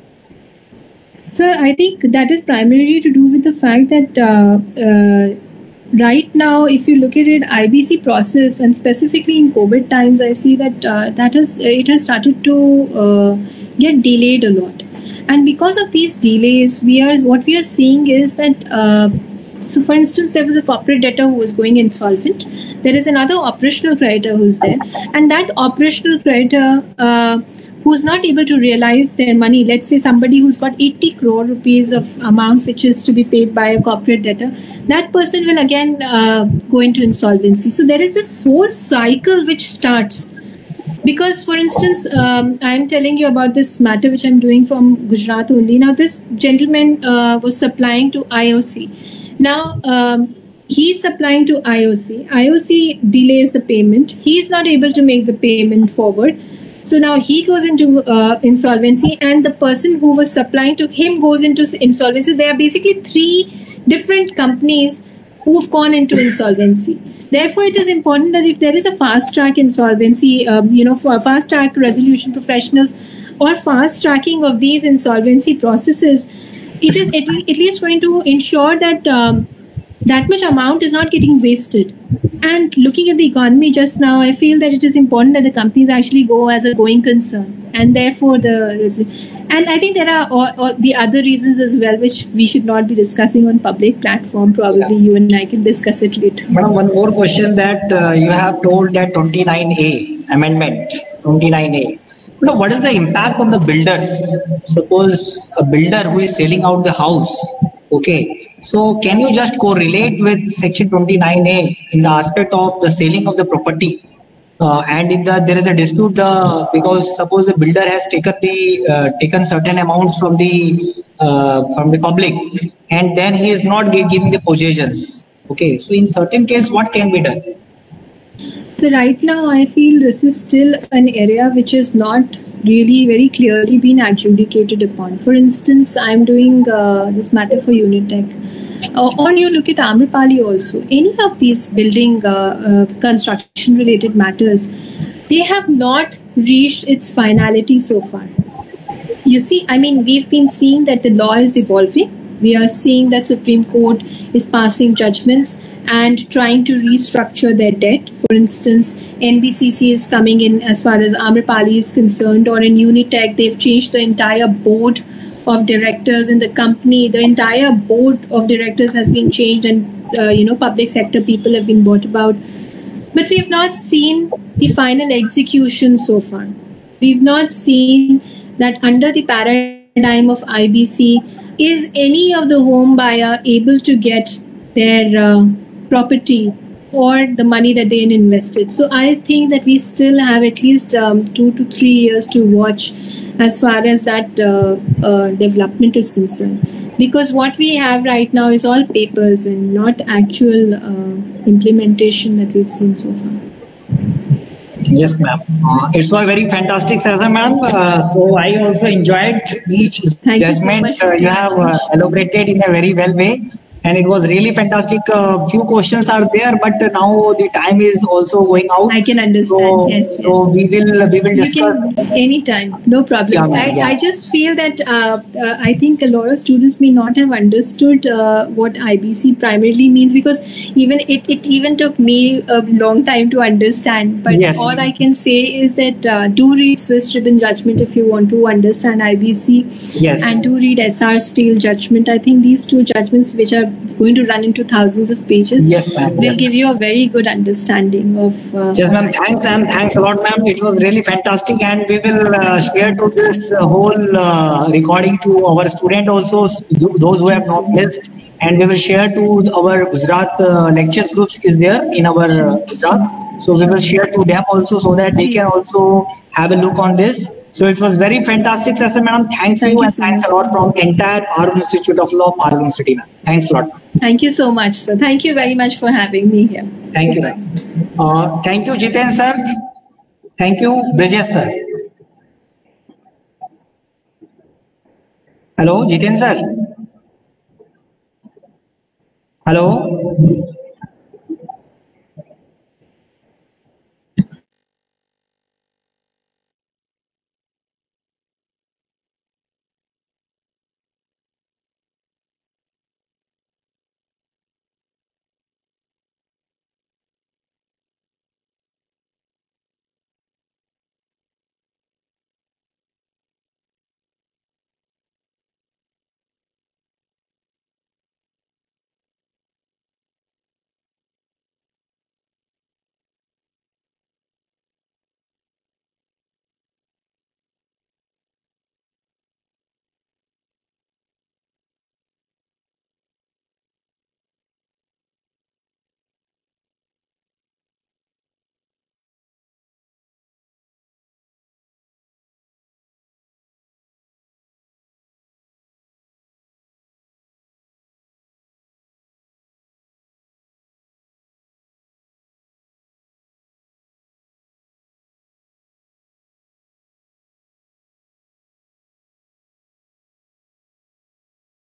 So I think that is primarily to do with the fact that uh, uh, right now, if you look at it, I B C process, and specifically in COVID times, I see that uh, that has it has started to uh, get delayed a lot. And because of these delays, we are what we are seeing is that, uh, so for instance, there was a corporate debtor who was going insolvent. There is another operational creditor who's there. And that operational creditor uh, who's not able to realize their money, let's say somebody who's got eighty crore rupees of amount which is to be paid by a corporate debtor, that person will again uh, go into insolvency. So there is this whole cycle which starts. Because, for instance, um, I'm telling you about this matter which I'm doing from Gujarat only. Now, this gentleman uh, was supplying to I O C. Now, um, he's supplying to I O C. I O C delays the payment. He's not able to make the payment forward. So now he goes into uh, insolvency, and the person who was supplying to him goes into insolvency. There are basically three different companies who've gone into insolvency. Therefore, it is important that if there is a fast track insolvency, um, you know, for fast track resolution professionals or fast tracking of these insolvency processes, it is at, at least going to ensure that um, that much amount is not getting wasted. And looking at the economy just now, I feel that it is important that the companies actually go as a going concern, and therefore the and I think there are all, all the other reasons as well, which we should not be discussing on public platform. Probably yeah. You and I can discuss it later. Madam, one more question that uh, you have told that twenty-nine A amendment, twenty-nine A. Now, what is the impact on the builders? Suppose a builder who is selling out the house. Okay, so can you just correlate with section twenty-nine A in the aspect of the selling of the property? Uh, and in the there is a dispute the because suppose the builder has taken the uh, taken certain amounts from the uh, from the public, and then he is not giving the possessions. Okay, so in certain case, what can be done? So right now, I feel this is still an area which is not really very clearly been adjudicated upon. For instance, I'm doing uh, this matter for Unitech. Uh, or you look at Amrapali also. Any of these building uh, uh, construction related matters, they have not reached its finality so far. You see, I mean, we've been seeing that the law is evolving. We are seeing that Supreme Court is passing judgments and trying to restructure their debt. For instance, N B C C is coming in as far as Amrapali is concerned, or in Unitech, they've changed the entire board of directors in the company. The entire board of directors has been changed, and uh, you know, public sector people have been brought about. But we've not seen the final execution so far. We've not seen that under the paradigm of I B C, is any of the home buyer able to get their uh, property or the money that they invested. So I think that we still have at least um, two to three years to watch as far as that uh, uh, development is concerned. Because what we have right now is all papers and not actual uh, implementation that we've seen so far. Yes, ma'am. Uh, it's a very fantastic session, ma'am. Uh, so I also enjoyed each Thank judgment you so uh, much. you have uh, elaborated in a very well way. And it was really fantastic. Uh, few questions are there, but now the time is also going out. I can understand. So, yes, yes. so we will we will You discuss. can anytime, no problem. Yeah, ma'am, I, yeah. I just feel that uh, uh, I think a lot of students may not have understood uh, what I B C primarily means, because even it, it even took me a long time to understand. But Yes. all I can say is that uh, do read Swiss Ribbon Judgment if you want to understand I B C. Yes. And do read S R Steel Judgment. I think these two judgments, which are going to run into thousands of pages, Yes, ma'am. will Yes. give you a very good understanding of. Uh, Yes, ma'am. Thanks, and thanks a lot, ma'am. It was really fantastic, and we will uh, share to this uh, whole uh, recording to our student also, th- those who have not missed, and we will share to our Gujarat uh, lectures groups is there in our uh, Gujarat. So we will share to them also so that they can also have a look on this. So it was very fantastic session, madam. Thanks Thank you, you and so thanks much. a lot from entire Parul Institute of Law, Parul University, ma'am. Thanks a lot. Thank you so much, sir. Thank you very much for having me here. Thank you, ma'am. Uh, thank you, Jiten sir. Thank you, Brijesh sir. Hello, Jiten sir. Hello.